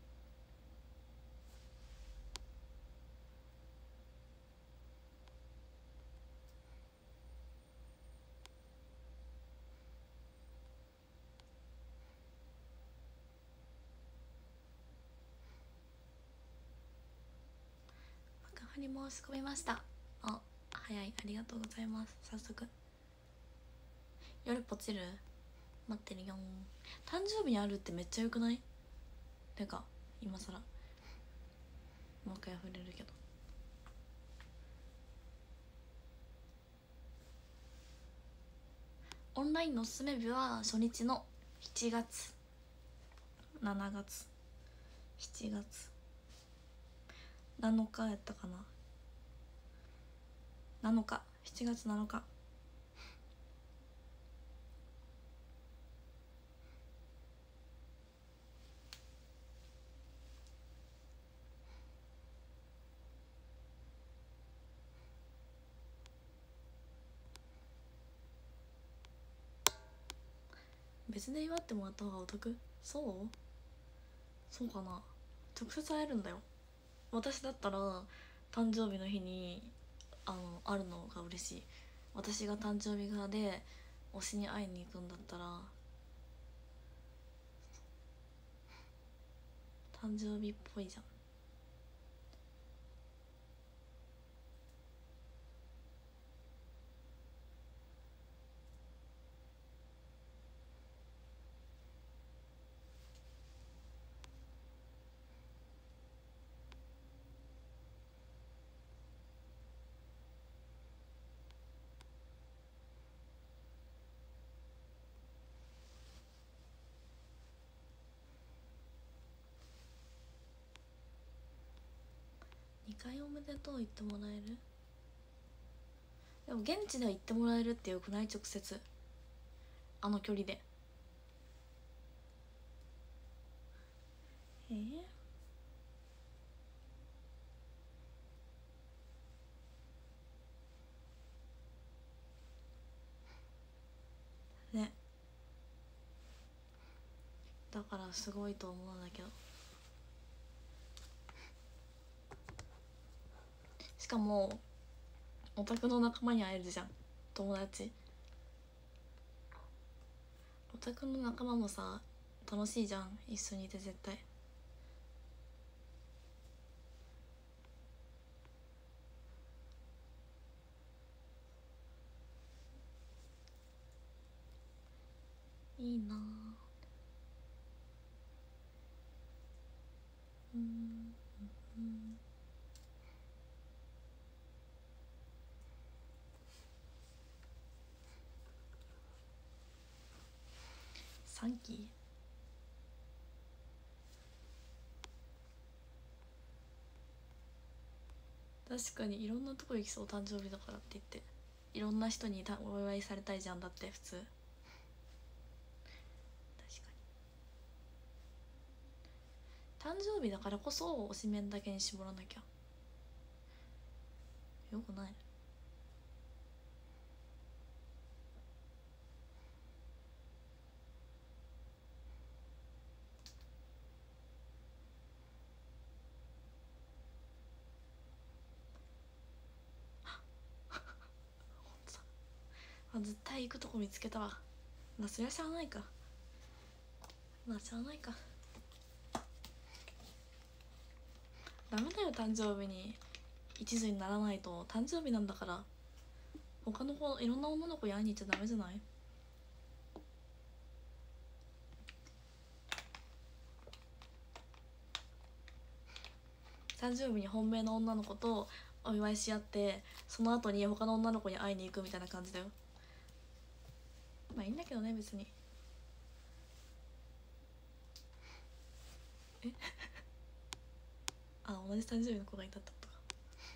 幕張申し込みました。あ、早い、ありがとうございます。早速夜ポチる待ってるよ。誕生日にあるってめっちゃよくない？てか今更もう一回触れるけど、オンラインのおすすめ日は初日の7月7月7月7日やったかな。7日、7月7日。別で祝ってもらった方がお得？そうかな。直接会えるんだよ。私だったら誕生日の日にあるのが嬉しい。私が誕生日側で推しに会いに行くんだったら誕生日っぽいじゃん。2回おめでとう言ってもらえる？でも現地では言ってもらえるってよくない？直接あの距離で。ね、だからすごいと思うんだけど。しかもオタクの仲間に会えるじゃん。友達、オタクの仲間もさ楽しいじゃん、一緒にいて絶対。いいなぁ。3期確かにいろんなとこ行きそう。誕生日だからって言っていろんな人にお祝いされたいじゃん。だって普通。確かに誕生日だからこそ推しメンだけに絞らなきゃよくない？ 絶対行くとこ見つけたわ。まあそりゃしゃあないか、まあしゃあないか。ダメだよ、誕生日に一途にならないと。誕生日なんだから、他の子、いろんな女の子に会いに行っちゃダメじゃない？誕生日に本命の女の子とお祝いし合って、その後に他の女の子に会いに行くみたいな感じだよ。まあいいんだけどね、別に。えあ、同じ誕生日の子がいたってことか。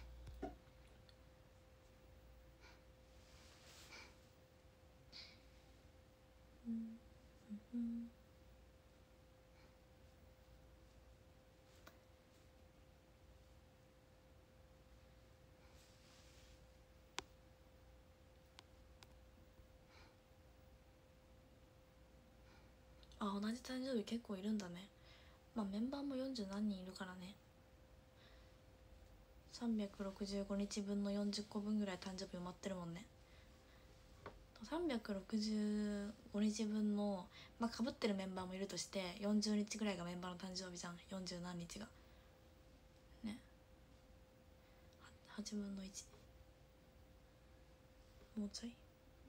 あ、同じ誕生日結構いるんだね。まあメンバーも40何人いるからね。365日分の40個分ぐらい誕生日埋まってるもんね。365日分の、まあかぶってるメンバーもいるとして40日ぐらいがメンバーの誕生日じゃん。40何日がね、8分の1、もうちょい。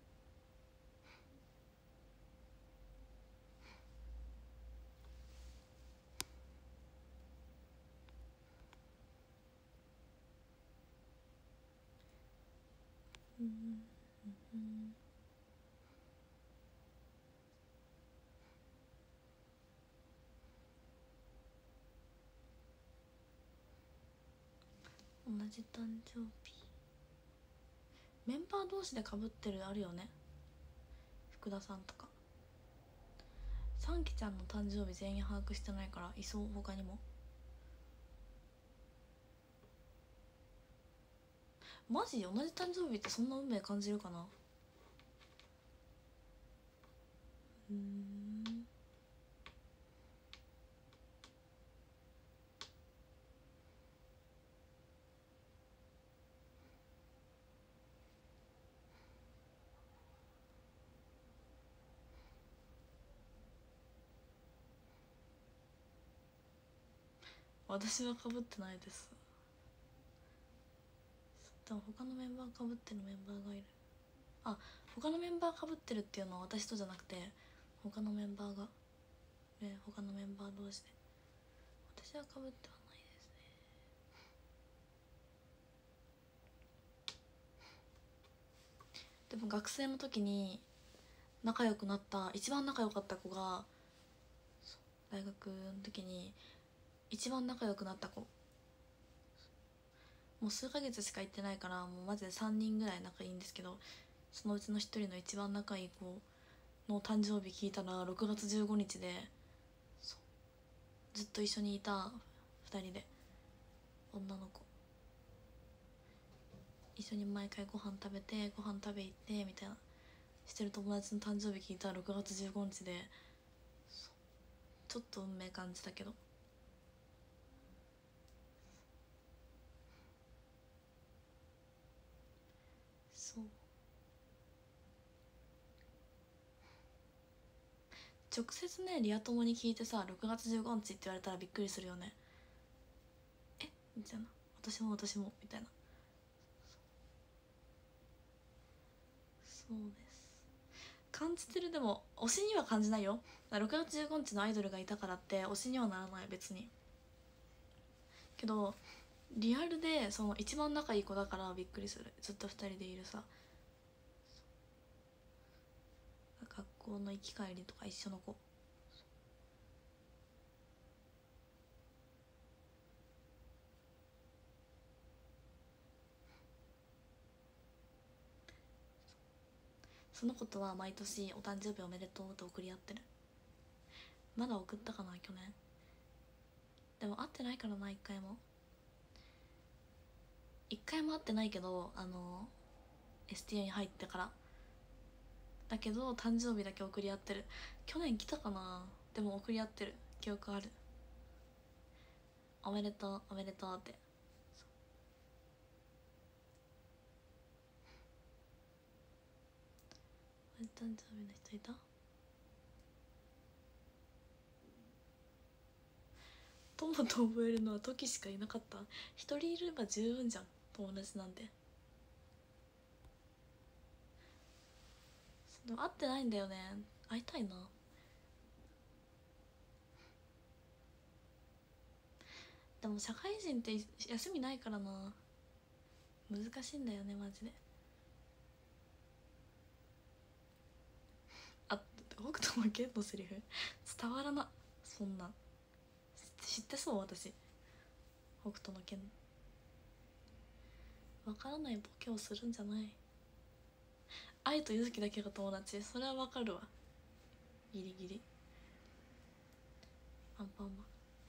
同じ誕生日、メンバー同士でかぶってるあるよね。福田さんとかさんきちゃんの誕生日全員把握してないからいそう。他にもマジ同じ誕生日ってそんな運命感じるかな。私はかぶってないです。でも他のメンバーかぶってるメンバーがいる。あ、他のメンバーかぶってるっていうのは私とじゃなくて他のメンバーが、他のメンバー同士で。私はかぶってはないですね。でも学生の時に仲良くなった、一番仲良かった子が、大学の時に一番仲良くなった子、もう数ヶ月しか行ってないからもうマジで3人ぐらい仲いいんですけど、そのうちの1人の一番仲いい子の誕生日聞いたら6月15日で、ずっと一緒にいた2人で、女の子一緒に毎回ご飯食べてご飯食べ行ってみたいなしてる友達の誕生日聞いたら6月15日で、ちょっと運命感じたけど。そう直接ね、リア友に聞いてさ6月15日って言われたらびっくりするよね。えみたいな、私もみたいな。そうです、感じてる。でも推しには感じないよ。6月15日のアイドルがいたからって推しにはならない、別に。けどリアルでその一番仲いい子だからびっくりする。ずっと2人でいるさ、学校の行き帰りとか一緒の子。その子とは毎年「お誕生日おめでとう」と送り合ってる。まだ送ったかな、去年。でも会ってないからな、一回も会ってないけど、STU に入ってから。だけど誕生日だけ送り合ってる。去年来たかな。でも送り合ってる記憶ある。おめでとうおめでとうって。 誕生日の人いた？友と覚えるのはトキしかいなかった。一人いれば十分じゃん、友達なんて。でも会ってないんだよね。会いたいな。でも社会人って休みないからな。難しいんだよねマジで。あ、北斗の拳のセリフ伝わらな。そんな知ってそう私。北斗の拳わからないボケをするんじゃない。愛と柚月だけが友達、それはわかるわ。ギリギリ。アンパンマン。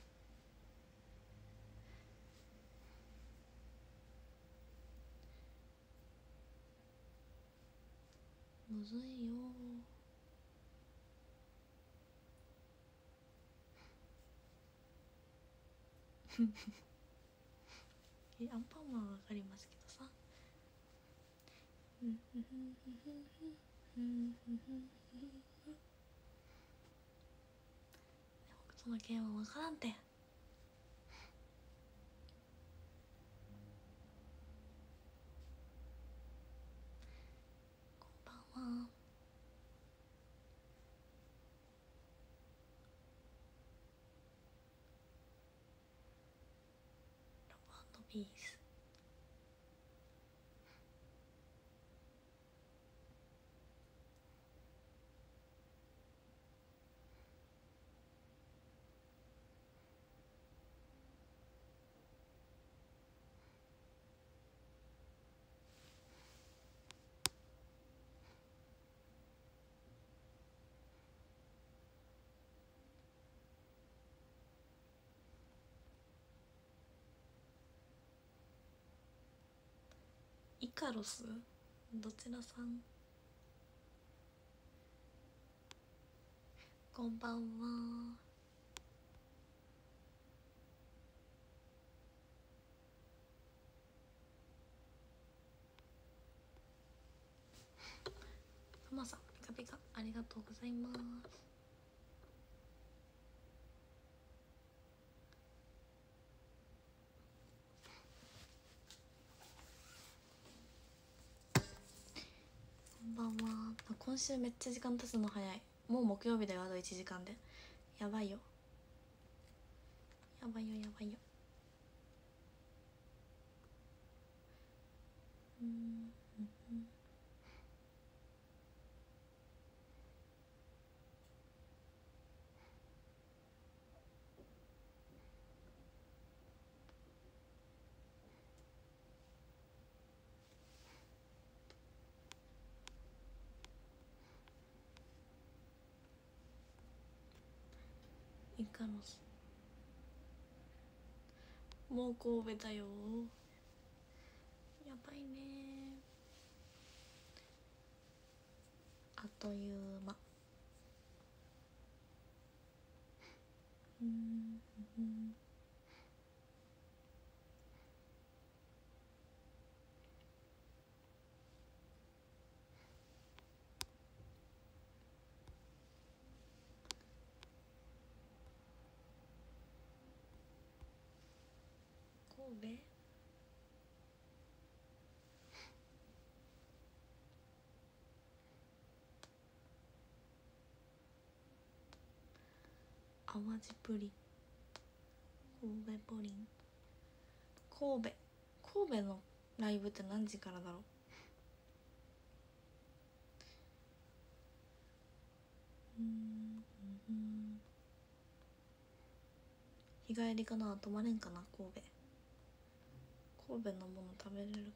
むずいよアンパンマンはわかりますけどさ。北斗の拳はわからんて。こんばんは。ラブ&ピース。イカロスどちらさん。こんばんは。くまさんピカピカありがとうございます。こんばんは。今週めっちゃ時間経つの早い。もう木曜日だよ。あと1時間でやばいよ。やばいよやばいよ。イカロスもう神戸だよ。やばいね。あっという間。神戸淡路プリン、神戸プリン。神戸のライブって何時からだろう。日帰りかな。泊まれんかな。神戸のもの食べれるかな。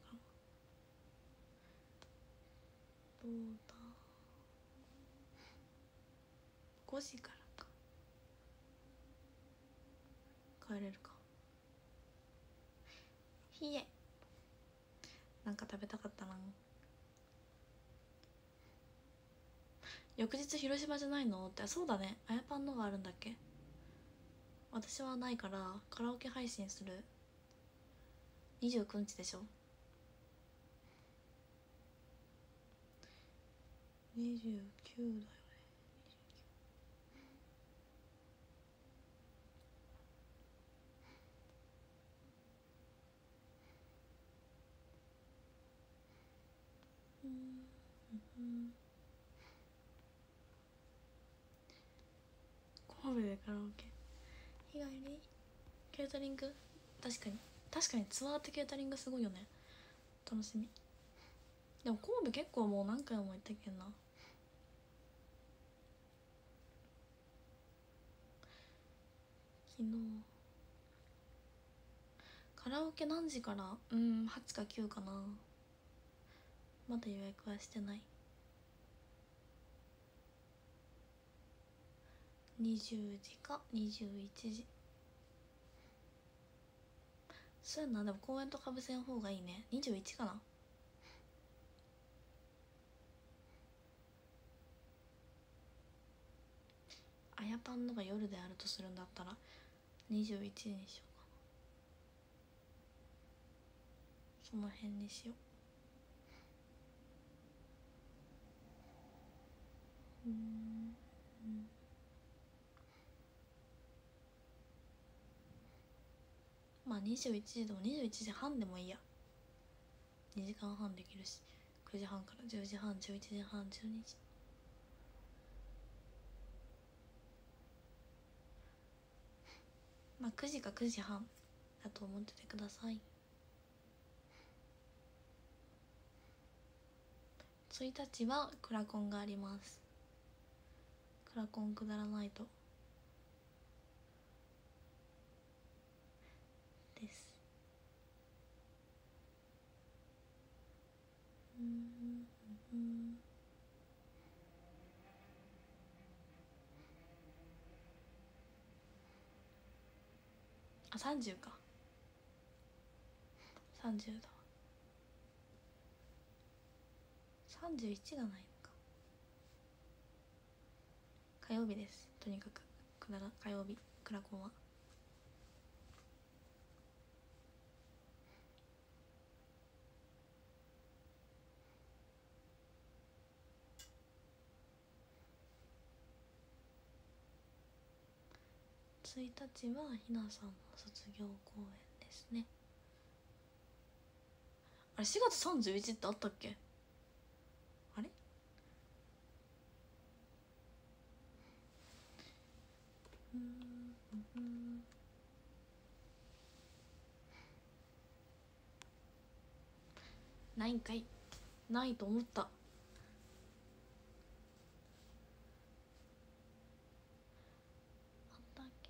どうだ。5時からか。帰れるか。ひえなんか食べたかったな。翌日広島じゃないのって。そうだね。あやパンのがあるんだっけ。私はないからカラオケ配信する。29日でしょ。 29だよね。神戸でカラオケ日帰りケータリング、確かにツアーってケータリングすごいよね。楽しみ。でも神戸結構もう何回も行ったけんな。昨日カラオケ何時から、8か9かな。まだ予約はしてない。20時か21時。そうやな。でも公園とかぶせん方がいいね。21かな。あやパンのが夜であるとするんだったら21時にしようかな。その辺にしよう。まあ21時でも21時半でもいいや。2時間半できるし。9時半から10時半11時半12時。まあ9時か9時半だと思っててください。1日はクラコンがあります。クラコンくだらないとです。あ、30か。30だわ。31がないのか。火曜日です。とにかく火曜日クラコンは。1日はひなさんの卒業公演ですね。あれ4月31ってあったっけ。あれないんかい。ないと思った。あったっけ。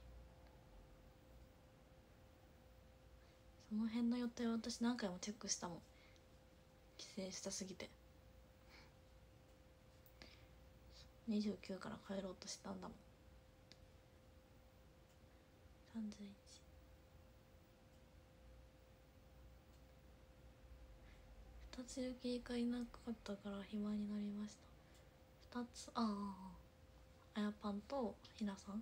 その辺の予定は私何回もチェックしたもん。帰省したすぎて。29から帰ろうとしたんだもん。31。2つ受けがいなかったから暇になりました。2つ、あやパンとひなさん。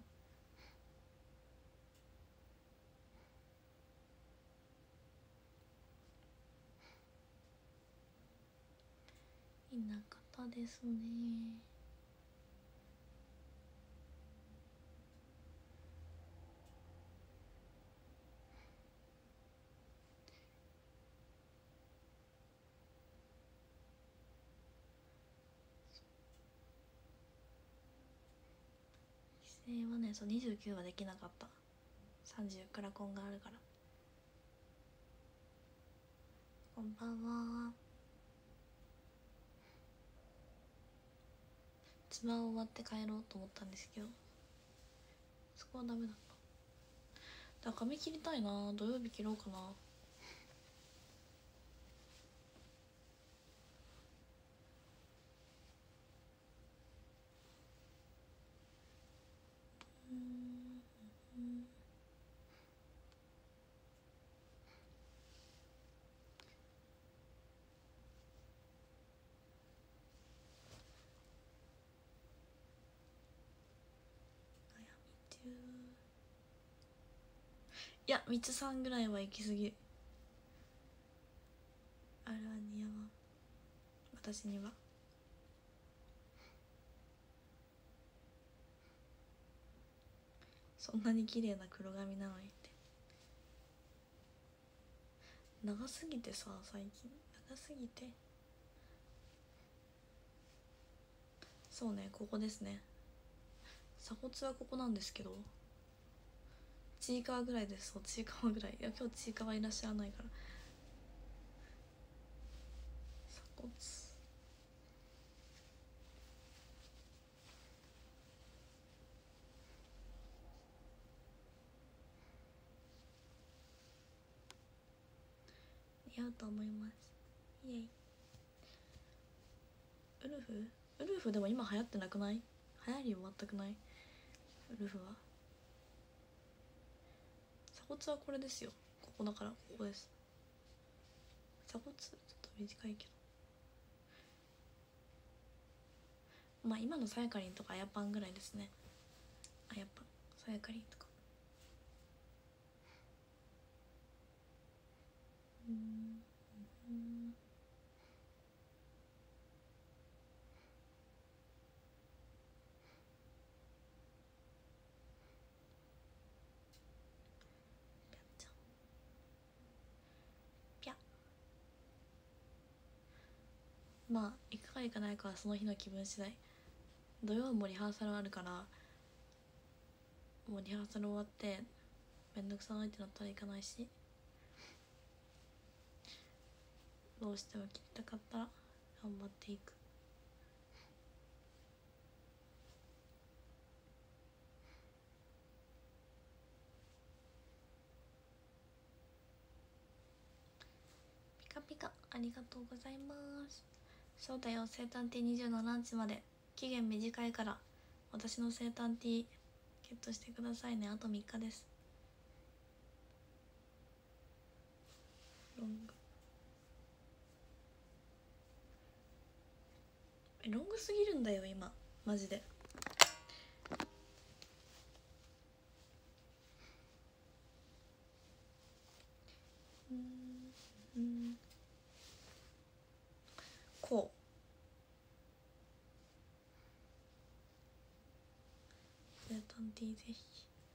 いなかったですね。帰省はね、そう29はできなかった。30クラコンがあるから。こんばんは。ツアー終わって帰ろうと思ったんですけど、そこはダメだった。だから髪切りたいな。土曜日切ろうかな。いや、みつさんぐらいは行き過ぎ。あれは似合わん、私には。 そんなに綺麗な黒髪なのにって。長すぎてさ、最近長すぎて。そうね、ここですね。鎖骨はここなんですけど、ちいかわぐらいです。そう、ちいかわぐらい。いや、今日ちいかわいらっしゃらないから。鎖骨似合うと思います。イエイ。ウルフでも今流行ってなくない？流行りは全くない。ウルフは鎖骨はこれですよ。ここだから、ここです。鎖骨ちょっと短いけど、まあ今のさやかりんとかあやぱんぐらいですね。あやぱん、さやかりんとか。ぴゃまあ行くか行かないかはその日の気分次第。土曜もリハーサルあるから、もうリハーサル終わってめんどくさいってなったら行かないし、どうしても切りたかったら頑張っていく。ピカピカ、ありがとうございます。そうだよ、生誕ティー27日まで期限短いから、私の生誕ティーゲットしてくださいね。あと3日です。ロングすぎるんだよ今マジで。こう生誕ティーぜひ。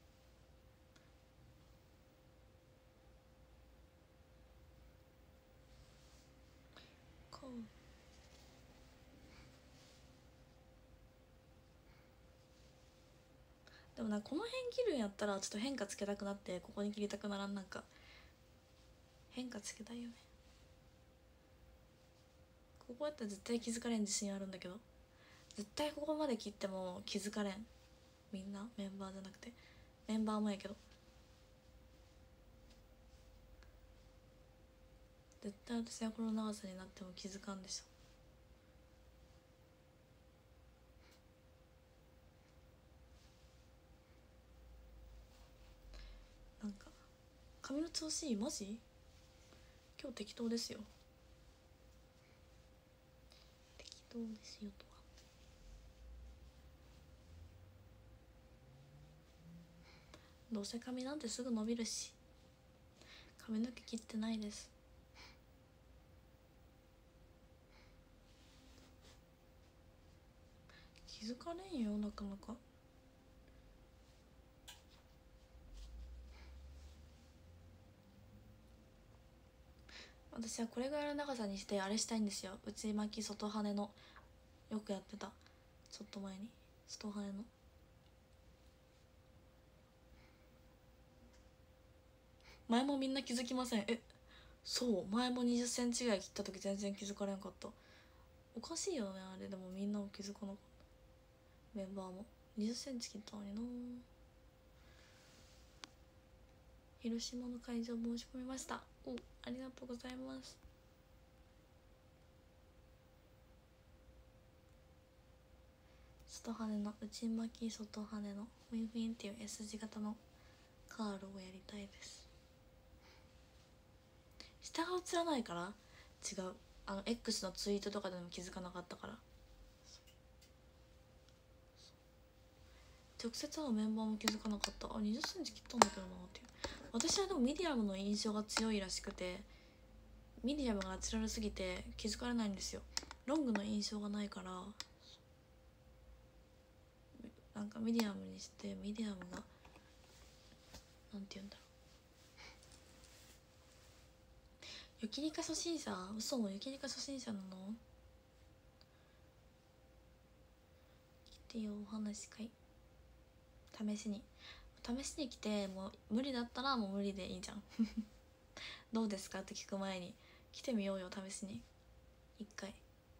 こうでもな、この辺切るんやったらちょっと変化つけたくなって、ここに切りたくならん。なんか変化つけたいよね。ここやったら絶対気づかれん自信あるんだけど、絶対ここまで切っても気づかれん。みんなメンバーじゃなくて、メンバーもやけど絶対私はこの長さになっても気づかんでしょ。なんか髪の調子いい？マジ？今日適当ですよ。適当ですよとは。どうせ髪なんてすぐ伸びるし、髪の毛切ってないです。気づかれんよなかなか。私はこれぐらいの長さにしてあれしたいんですよ。内巻き外羽のよくやってた、ちょっと前に外羽の。前もみんな気づきません？そう前も20センチぐらい切った時全然気づかれんかった。おかしいよねあれ。でもみんなも気づかなかった。メンバーも20センチ切ったのにな。広島の会場申し込みました。お、ありがとうございます。外羽の内巻き外羽のウィンウィンっていう S 字型のカールをやりたいです。下が映らないから。違う、X のツイートとかでも気づかなかったから。直接会うメンバーも気づかなかった。あ、20センチ切ったんだけどなっていう。私はでもミディアムの印象が強いらしくて、ミディアムがナチュラルすぎて気づかれないんですよ。ロングの印象がないから、なんかミディアムにして、ミディアムがなんて言うんだろう、雪理科初心者、嘘、雪理科初心者なの？来てよお話し会、試しに来て、もう無理だったらもう無理でいいじゃんどうですかって聞く前に来てみようよ、試しに一回。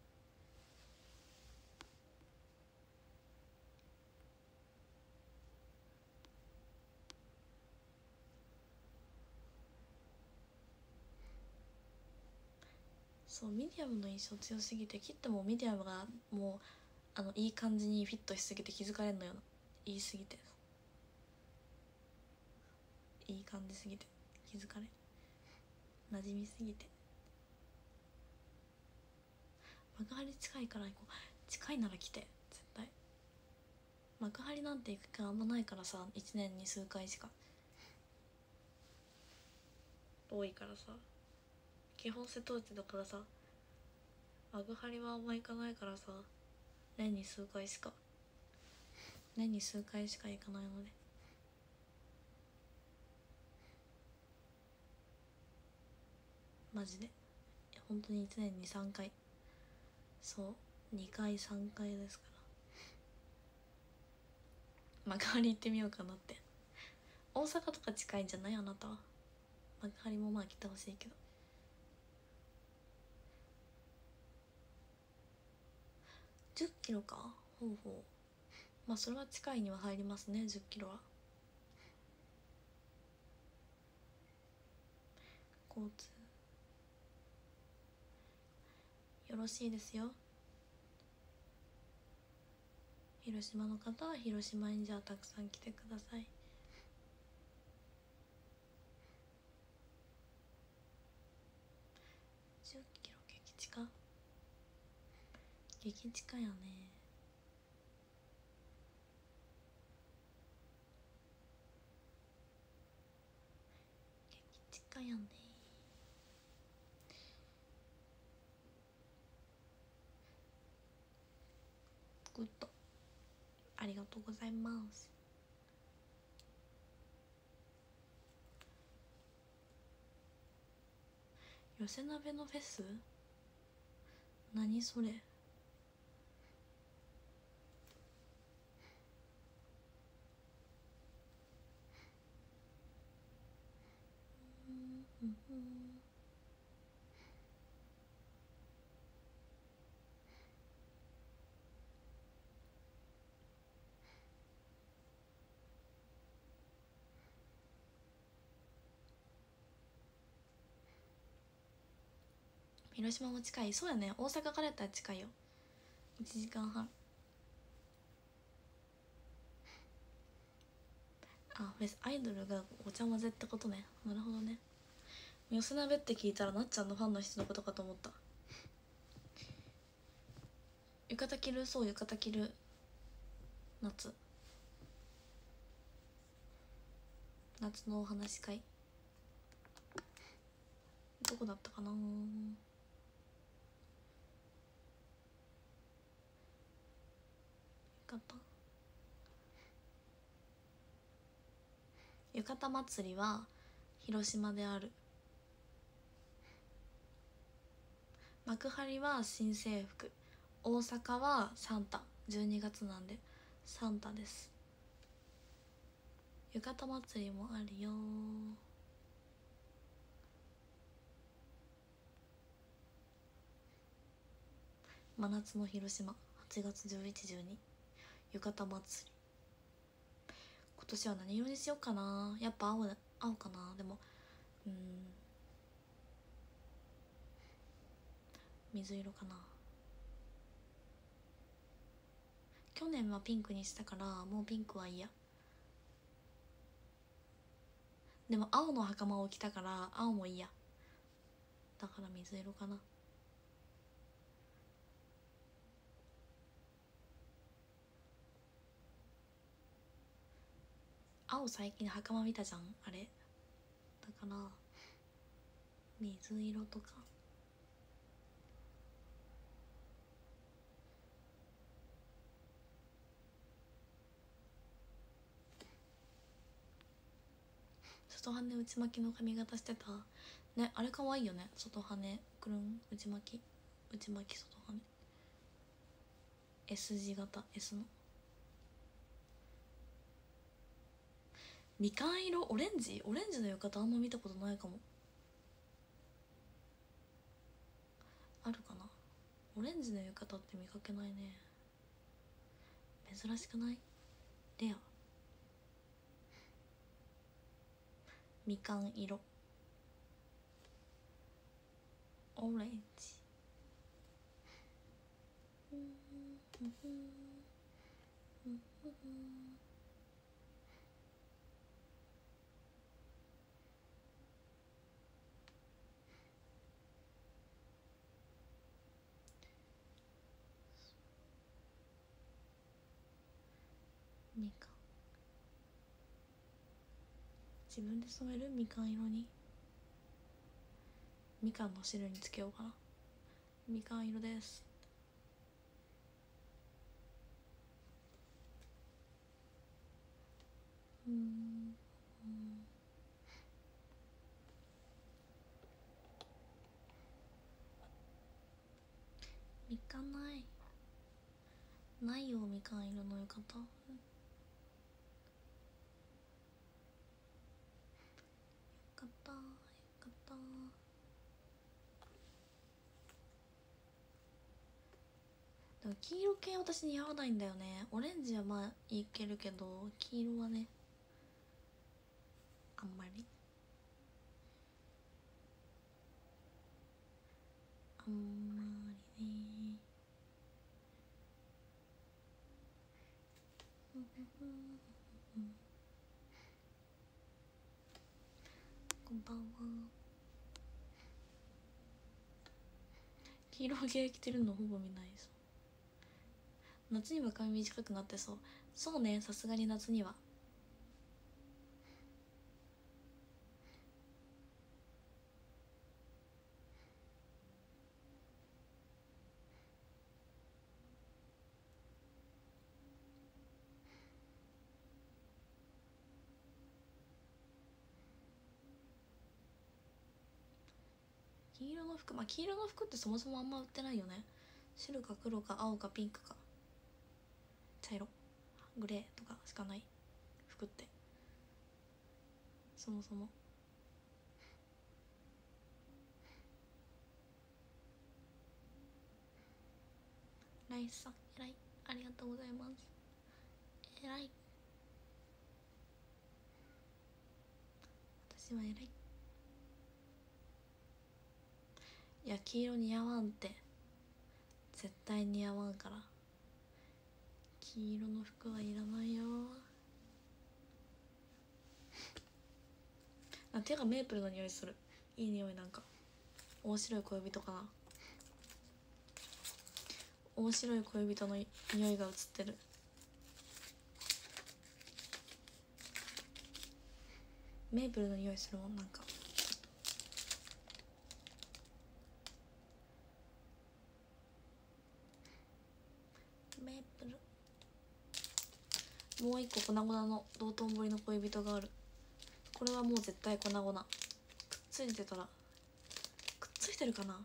そう、ミディアムの印象強すぎて、切ってもミディアムがもういい感じにフィットしすぎて気づかれんのよ、言いすぎて、いい感じすぎて気づかれん、馴染みすぎて。幕張近いから行こう、近いなら来て絶対。幕張なんて行く気あんまないからさ、1年に数回しか、多いからさ、基本瀬戸内だからさ、幕張はあんま行かないからさ、年に数回しか行かないので。マジで本当に1年に3回、そう2回3回ですから、幕張行ってみようかなって。大阪とか近いんじゃない？あなたは。幕張もまあ来てほしいけど。10キロか、ほうほう、まあそれは近いには入りますね、10キロは。交通よろしいですよ。広島の方は広島にじゃあたくさん来てください。10キロ激近、激近やね。激近やね。グッド、ありがとうございます。寄せ鍋のフェス、何それ？広島も近い、そうやね、大阪からやったら近いよ、1時間半。あ、フェス、アイドルがごちゃ混ぜってことね。なるほどね。寄せ鍋って聞いたらなっちゃんのファンの人のことかと思った。浴衣着る、そう浴衣着る、夏のお話し会、どこだったかな。浴衣祭りは広島である。幕張は新制服、大阪はサンタ、12月なんでサンタです。浴衣祭りもあるよ。真夏の広島、8月11、12、浴衣祭り。今年は何色にしようかな。やっぱ青かな。でも水色かな。去年はピンクにしたからもうピンクはいいや。でも青の袴を着たから青もいいや。だから水色かな。青最近袴見たじゃん、あれだから水色とか。 外羽内巻きの髪型してたね。あれ可愛いよね。外羽くるん内巻き外羽 S 字型 S のみかん色オレンジの浴衣あんま見たことないかも。あるかな。オレンジの浴衣って見かけないね。珍しくない？レア。みかん色オレンジみかん自分で染めるみかん色にみかんの汁につけようかな。みかん色です。みかんないよみかん色の浴衣。よかったよかった。でも黄色系私似合わないんだよね。オレンジはまあいけるけど黄色はねあんまりね。こんばんは。黄色系着てるのほぼ見ないです。夏には髪短くなってそう。そうね、さすがに夏には。黄色の服、まあ黄色の服ってそもそもあんま売ってないよね。白か黒か青かピンクか茶色グレーとかしかない服ってそもそも。ライスさん偉い、ありがとうございます。偉い、私は偉い。いや黄色似合わんって、絶対似合わんから。黄色の服はいらないよ。手がメープルの匂いする。いい匂い。なんか面白い恋人かな。面白い恋人の匂いが移ってる。メープルの匂いするもん。なんかメープル。もう一個粉々の道頓堀の恋人がある。これはもう絶対粉々。くっついてたら、くっついてるかな。くっ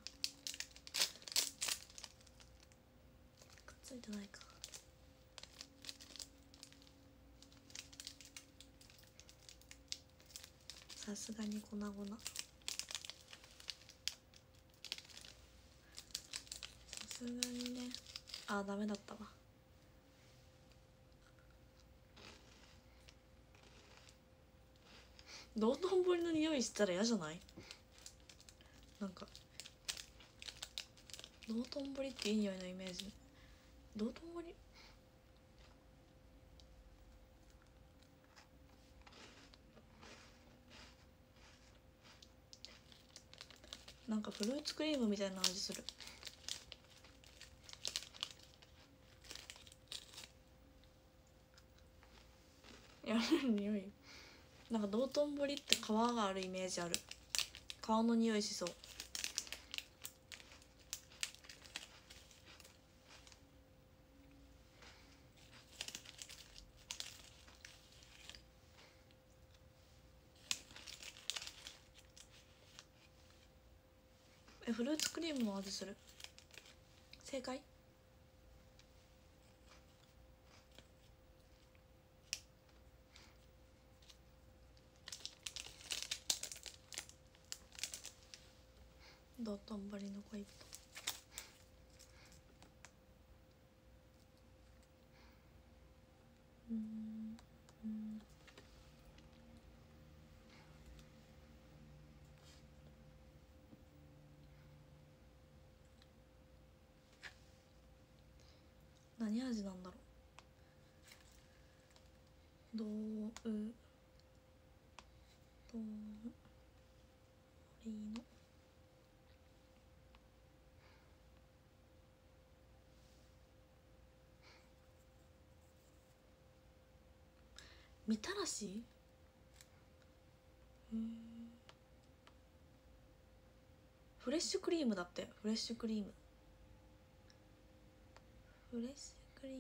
ついてないか。さすがに粉々。さすがにね。あーダメだったわ。道頓堀の匂いしたら嫌じゃない？なんか道頓堀っていい匂いのイメージ。道頓堀なんかフルーツクリームみたいな味する。やる匂い。なんか道頓堀って皮があるイメージある。皮の匂いしそう。 フルーツクリームの味する。正解。道頓堀の恋人。何味なんだろう。どんりのみたらし。フレッシュクリームだって。フレッシュクリーム、フレッシュクリーム。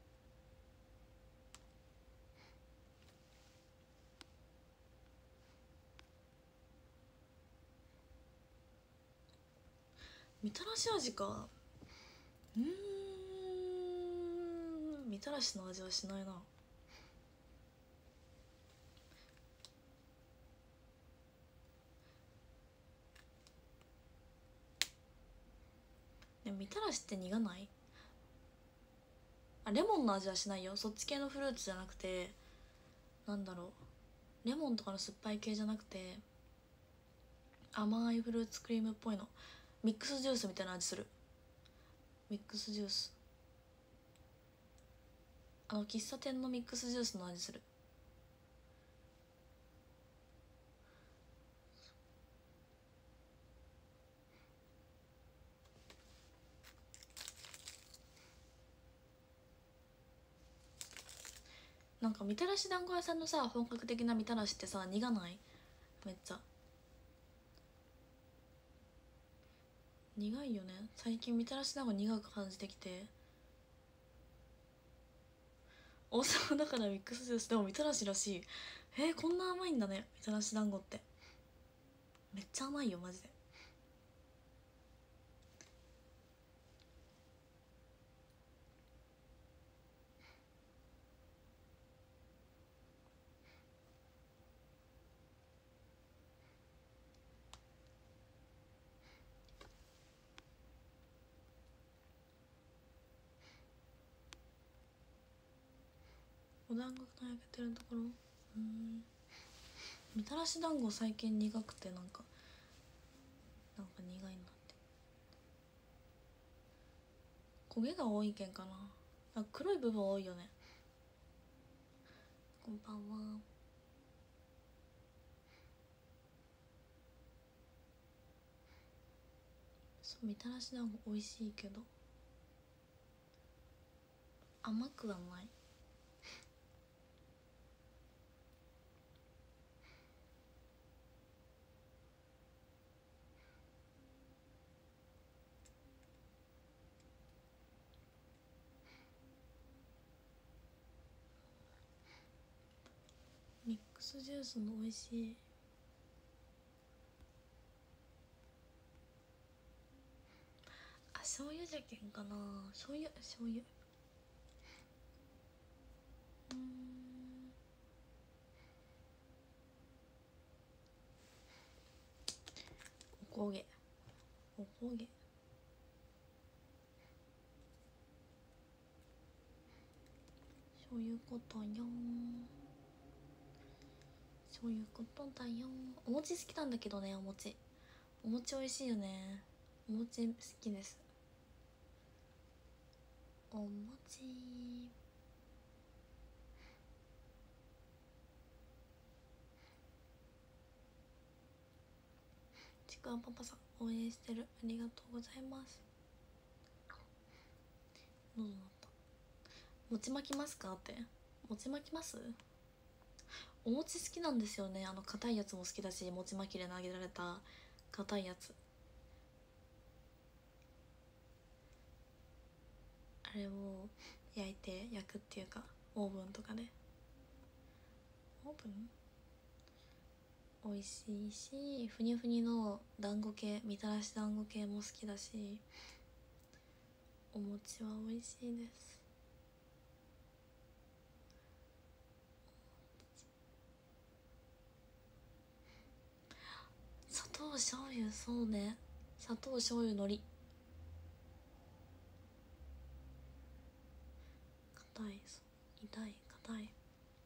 みたらし味か。みたらしの味はしないな。でもみたらしって苦ない？あ、レモンの味はしないよ。そっち系のフルーツじゃなくて、なんだろう、レモンとかの酸っぱい系じゃなくて、甘いフルーツクリームっぽいの。ミックスジュースみたいな味する。ミックスジュース、喫茶店のミックスジュースの味する。なんかみたらし団子屋さんのさ、本格的なみたらしってさ、苦ない？めっちゃ苦いよね。最近みたらし団子苦く感じてきて。王様だからミックスジュース。でもみたらしらしい。こんな甘いんだね、みたらし団子って。めっちゃ甘いよマジで。お団子の焼けてるところ。みたらし団子最近苦くて、なんか苦いなって。焦げが多いけんかな。黒い部分多いよね。こんばんは。そう、みたらし団子美味しいけど甘くはない。ミックスジュースの美味しい。醤油じゃけんかな。醤油。おこげ。そういうことよ。そういうことだよ。お餅好きなんだけどね。お餅美味しいよね。お餅好きです。お餅。ちくわパパさん応援してる。ありがとうございます。喉鳴った。餅巻きますかって。餅巻きます。お餅好きなんですよね。硬いやつも好きだし、餅巻きで投げられた硬いやつ、あれを焼くっていうか、オーブンとかで。オー美味しいし、ふにふにの団子系、みたらし団子系も好きだし、お餅は美味しいです。砂糖醤油、そうね、砂糖醤油海苔硬い、そう痛い、硬い。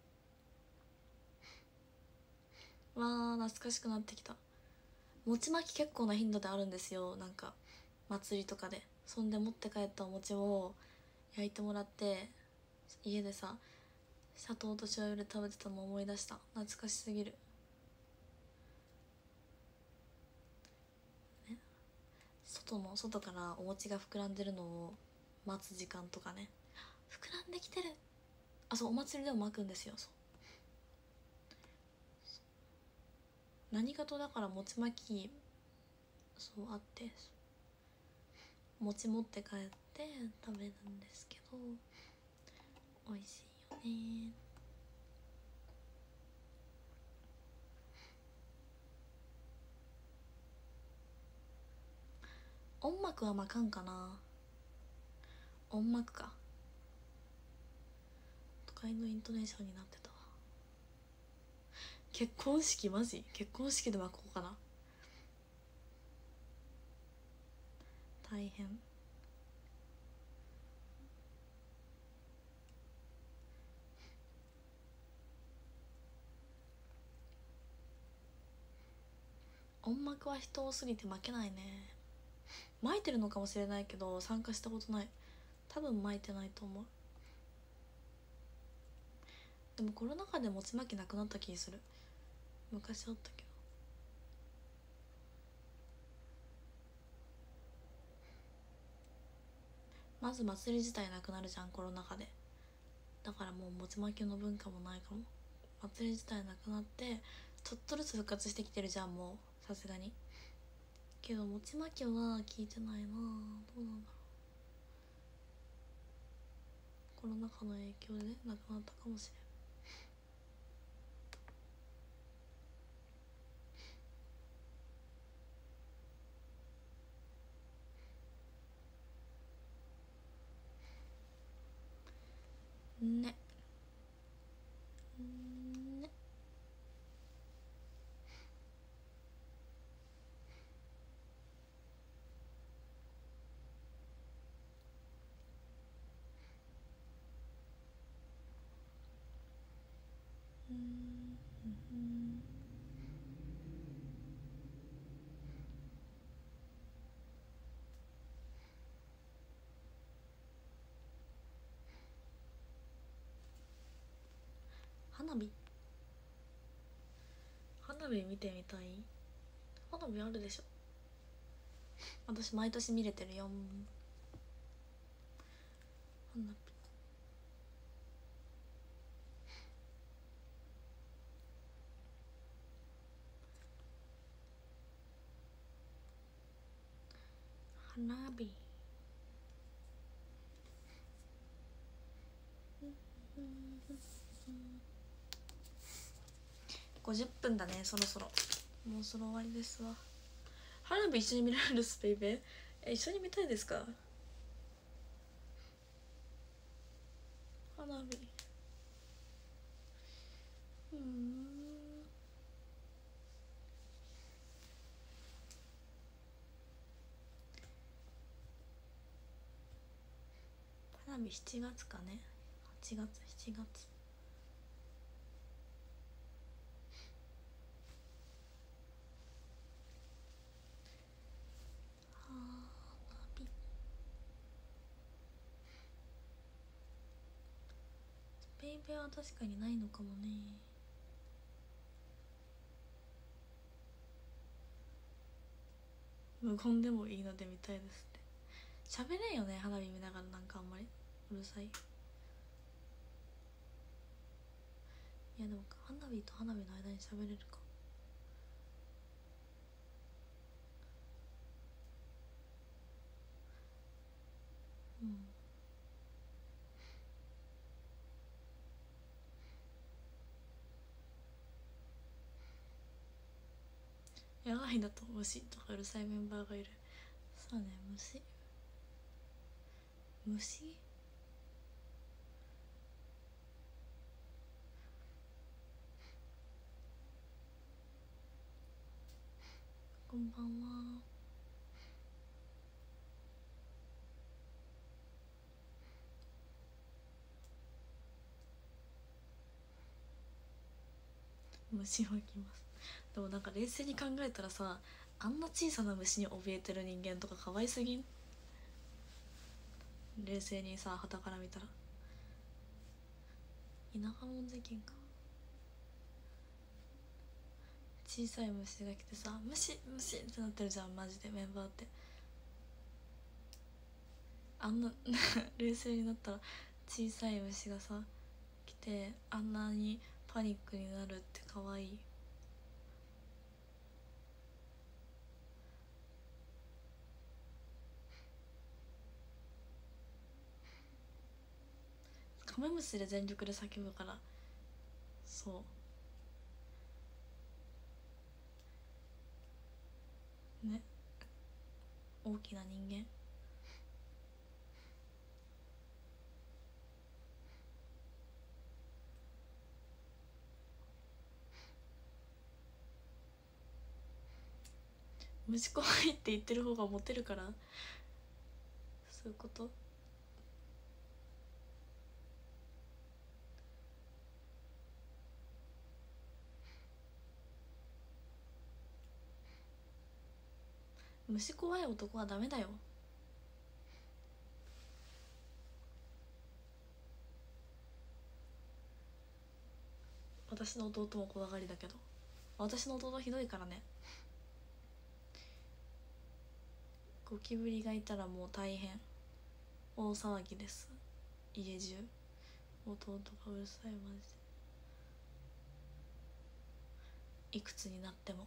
わー、懐かしくなってきた。餅巻き結構な頻度であるんですよ、なんか祭りとかで。そんで持って帰ったお餅を焼いてもらって家でさ、砂糖と醤油で食べてたの思い出した。懐かしすぎる。外からお餅が膨らんでるのを待つ時間とかね。膨らんできてる。あ、そう、お祭りでも巻くんですよ。そう、何かとだから餅巻き、そうあって、餅持って帰って食べるんですけど、美味しいよね。音楽は巻かんかな。音楽か。都会のイントネーションになってたわ。結婚式、マジ結婚式で巻こうかな。大変。音楽は人多すぎて負けないね。巻いてるのかもしれないけど参加したことない。多分巻いてないと思う。でもコロナ禍で餅巻きなくなった気する。昔あったけど。まず祭り自体なくなるじゃん、コロナ禍で。だからもう餅巻きの文化もないかも。祭り自体なくなってちょっとずつ復活してきてるじゃん、もうさすがに。けど餅巻きは聞いてないな。どうなんだろう。コロナ禍の影響でね、なくなったかもしれん。ね。ね。花火、花火見てみたい。花火あるでしょ。私毎年見れてるよ。花火、花火。50分だね、そろそろ。もうそろ終わりですわ。花火一緒に見られるスペイベ。一緒に見たいですか。花火。花火7月かね。8月、7月。花火。スペイベは確かにないのかもね。無言でもいいので見たいですって。喋れんよね、花火見ながら。なんかあんまりうるさい。いやでも花火と花火の間に喋れるか。うん。 野外だと虫とかうるさいメンバーがいる。そうね、虫こんばんは。虫は来ます。でもなんか冷静に考えたらさ、あんな小さな虫に怯えてる人間とか可愛すぎん？冷静にさ、傍から見たら。田舎者事件か。小さい虫が来てさ、虫ってなってるじゃん、マジでメンバーって。あんな冷静になったら小さい虫がさ来て、あんなにパニックになるって可愛い。カメムシで全力で叫ぶから。そうね、大きな人間。虫怖いって言ってる方がモテるから、そういうこと。虫怖い男はダメだよ。私の弟も怖がりだけど、私の弟ひどいからね。ゴキブリがいたらもう大変、大騒ぎです、家中。弟がうるさい、マジで。いくつになっても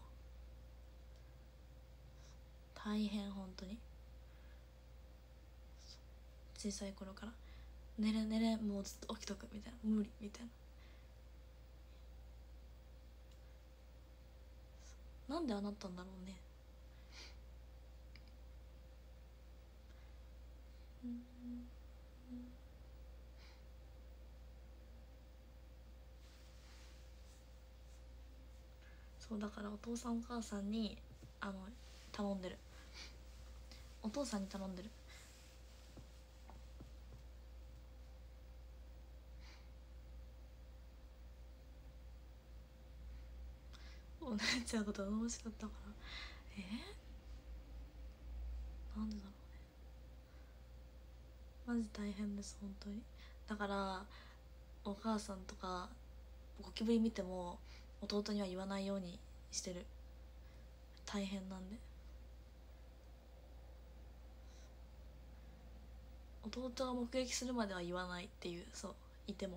大変、本当に。小さい頃から寝れ寝れ、もうずっと起きとくみたいな、無理みたいな。なんでああなったんだろうね。そうだからお父さんお母さんに頼んでる。お父さんに頼んでる。お姉ちゃんのことが面白かったから。なんでだろうね。マジ大変です、本当に。だからお母さんとかゴキブリ見ても弟には言わないようにしてる。大変なんで。弟が目撃するまでは言わないっていう。そう、いても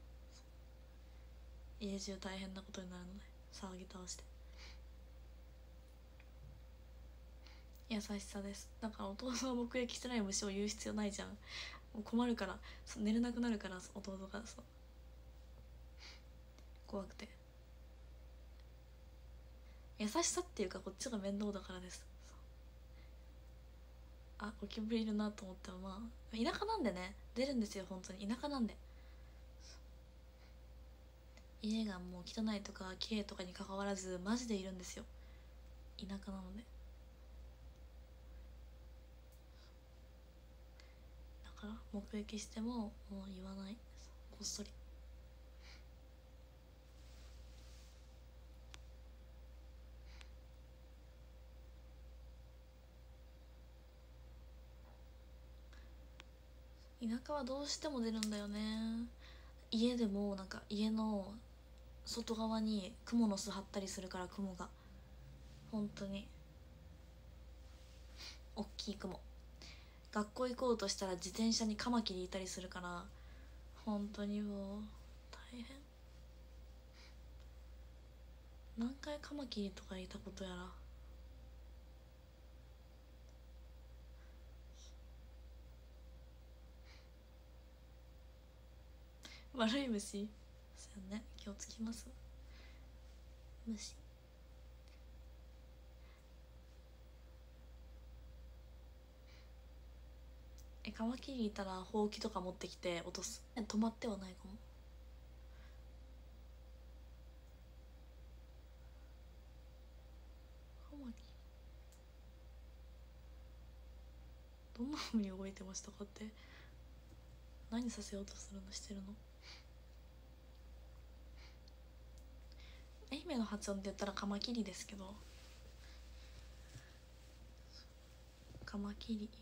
家中大変なことになるので騒ぎ倒して。優しさです。だから弟が目撃してない虫を言う必要ないじゃん。もう困るから、寝れなくなるから、弟がそう怖くて。優しさっていうかこっちが面倒だからです。あ、ゴキブリいるなと思っても、まあ田舎なんでね、出るんですよ、本当に田舎なんで。家がもう汚いとか綺麗とかに関わらずマジでいるんですよ、田舎なので。だから目撃してももう言わない、こっそり。田舎はどうしても出るんだよね。家でもなんか家の外側に蜘蛛の巣張ったりするから、蜘蛛が本当に大きい蜘蛛。学校行こうとしたら自転車にカマキリいたりするから、本当にもう大変。何回カマキリとかいたことやら。悪い虫。そうね、気をつけます。虫。 カマキリいたらほうきとか持ってきて落とす。止まってはないかも。カマキリどんな風に動いてましたかって、何させようとするのしてるの。愛媛の発音って言ったらカマキリですけど、カマキリ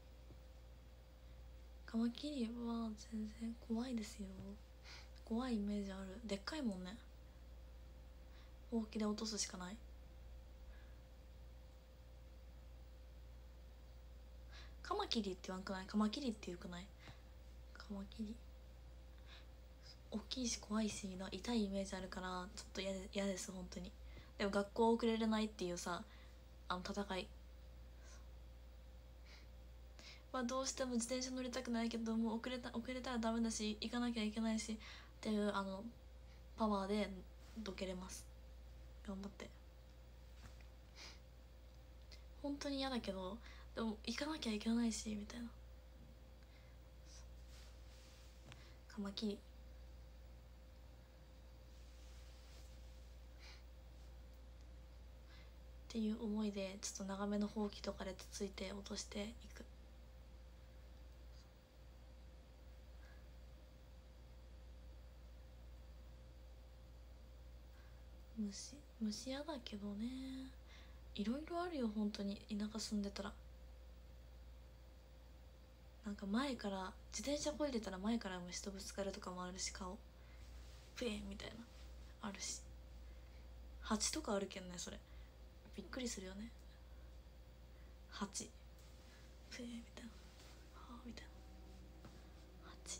は全然怖いですよ。怖いイメージある。でっかいもんね。ほうきで落とすしかない。カマキリって言わんくない？カマキリって言うくない？カマキリ大きいし怖いし痛いイメージあるからちょっと嫌です本当に。でも学校遅れれないっていうさ、戦いはどうしても自転車乗りたくないけど、もう遅れたらダメだし行かなきゃいけないしっていうパワーでどけれます。頑張って。本当に嫌だけどでも行かなきゃいけないしみたいな。カマキリっていう思いでちょっと長めのほうきとかでつついて落としていく。虫嫌だけどね。いろいろあるよ本当に。田舎住んでたらなんか前から自転車こいでたら前から虫とぶつかるとかもあるし、顔プエーみたいなあるし、蜂とかあるけんね。それびっくりするよね。蜂プエーみたいな、はあみたいな。蜂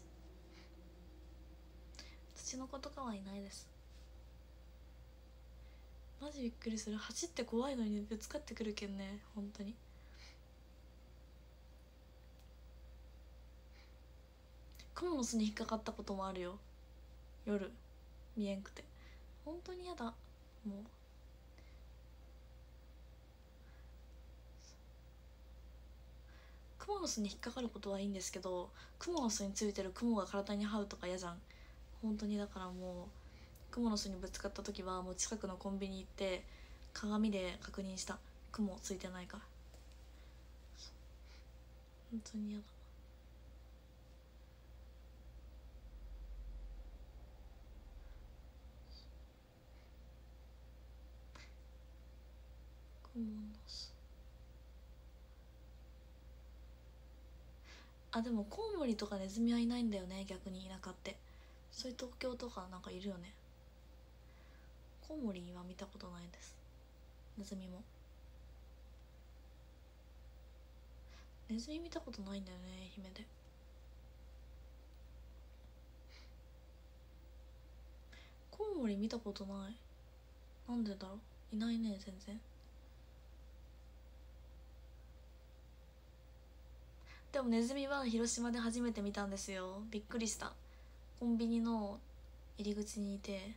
土の子とかはいないです。マジびっくりする。蜂って怖いのにぶつかってくるけんね本当に。クモの巣に引っかかったこともあるよ。夜見えんくて本当にやだ。もうクモの巣に引っかかることはいいんですけど、クモの巣についてるクモが体に這うとか嫌じゃん本当に。だからもうクモの巣にぶつかった時はもう近くのコンビニ行って鏡で確認した。クモついてないか。本当に嫌だ。クモの巣でもコウモリとかネズミはいないんだよね逆に田舎って。そういう東京とかなんかいるよね。コウモリは見たことないです。ネズミも。ネズミ見たことないんだよね愛媛で。コウモリ見たことない。なんでだろう。いないね全然。でもネズミは広島で初めて見たんですよ。びっくりした。コンビニの入り口にいて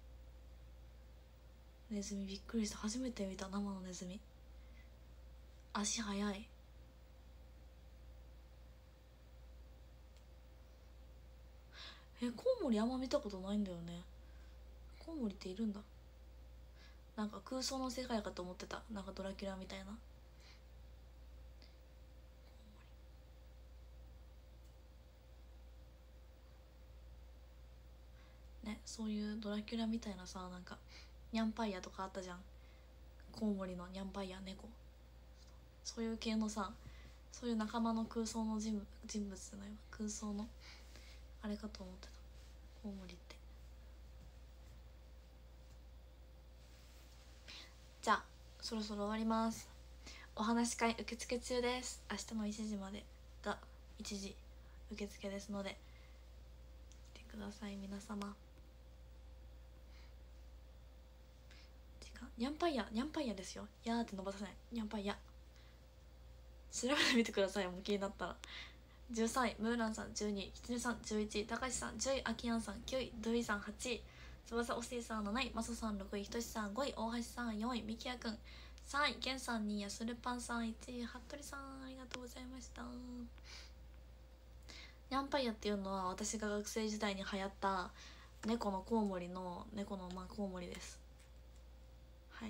ネズミびっくりした。初めて見た生のネズミ。足速い。コウモリあんま見たことないんだよね。コウモリっているんだ。なんか空想の世界かと思ってた。なんかドラキュラみたいな。ね、そういうドラキュラみたいなさ、なんかニャンパイアとかあったじゃん。コウモリのニャンパイア猫。そういう系のさ、そういう仲間の空想の人物じゃないわ、空想のあれかと思ってたコウモリって。じゃあそろそろ終わります。お話し会受付中です。明日の1時までが1時受付ですので来てください皆様。ニャンパイアですよ。やーって伸ばさない。ニャンパイア調べてみてください。もう気になったら。13位ムーランさん、12位キツネさん、11位たかしさん、10位あきやんさん、9位ドゥイさん、8位翼おせいさん、7位マサさん、6位ひとしさん、5位大橋さん、4位みきやくん、3位けんさん、2位やするぱんさん、1位服部さん。ありがとうございました。 ニャンパイアっていうのは私が学生時代に流行った猫のコウモリの猫のコウモリです。はい。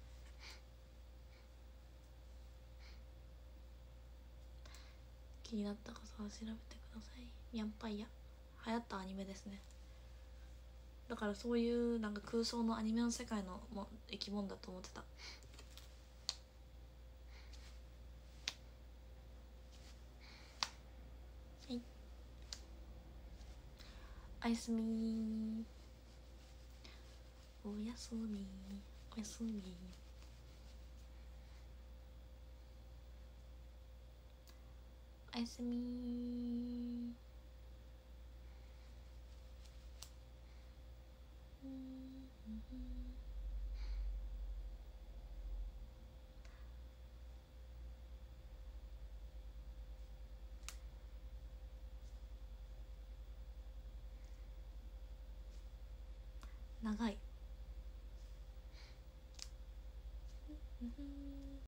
気になった方は調べてください。ニャンパイア流行ったアニメですね。だからそういうなんか空想のアニメの世界の生き物だと思ってた。はい、おやすみ。おやすみ。おやすみ。おやすみ。長い。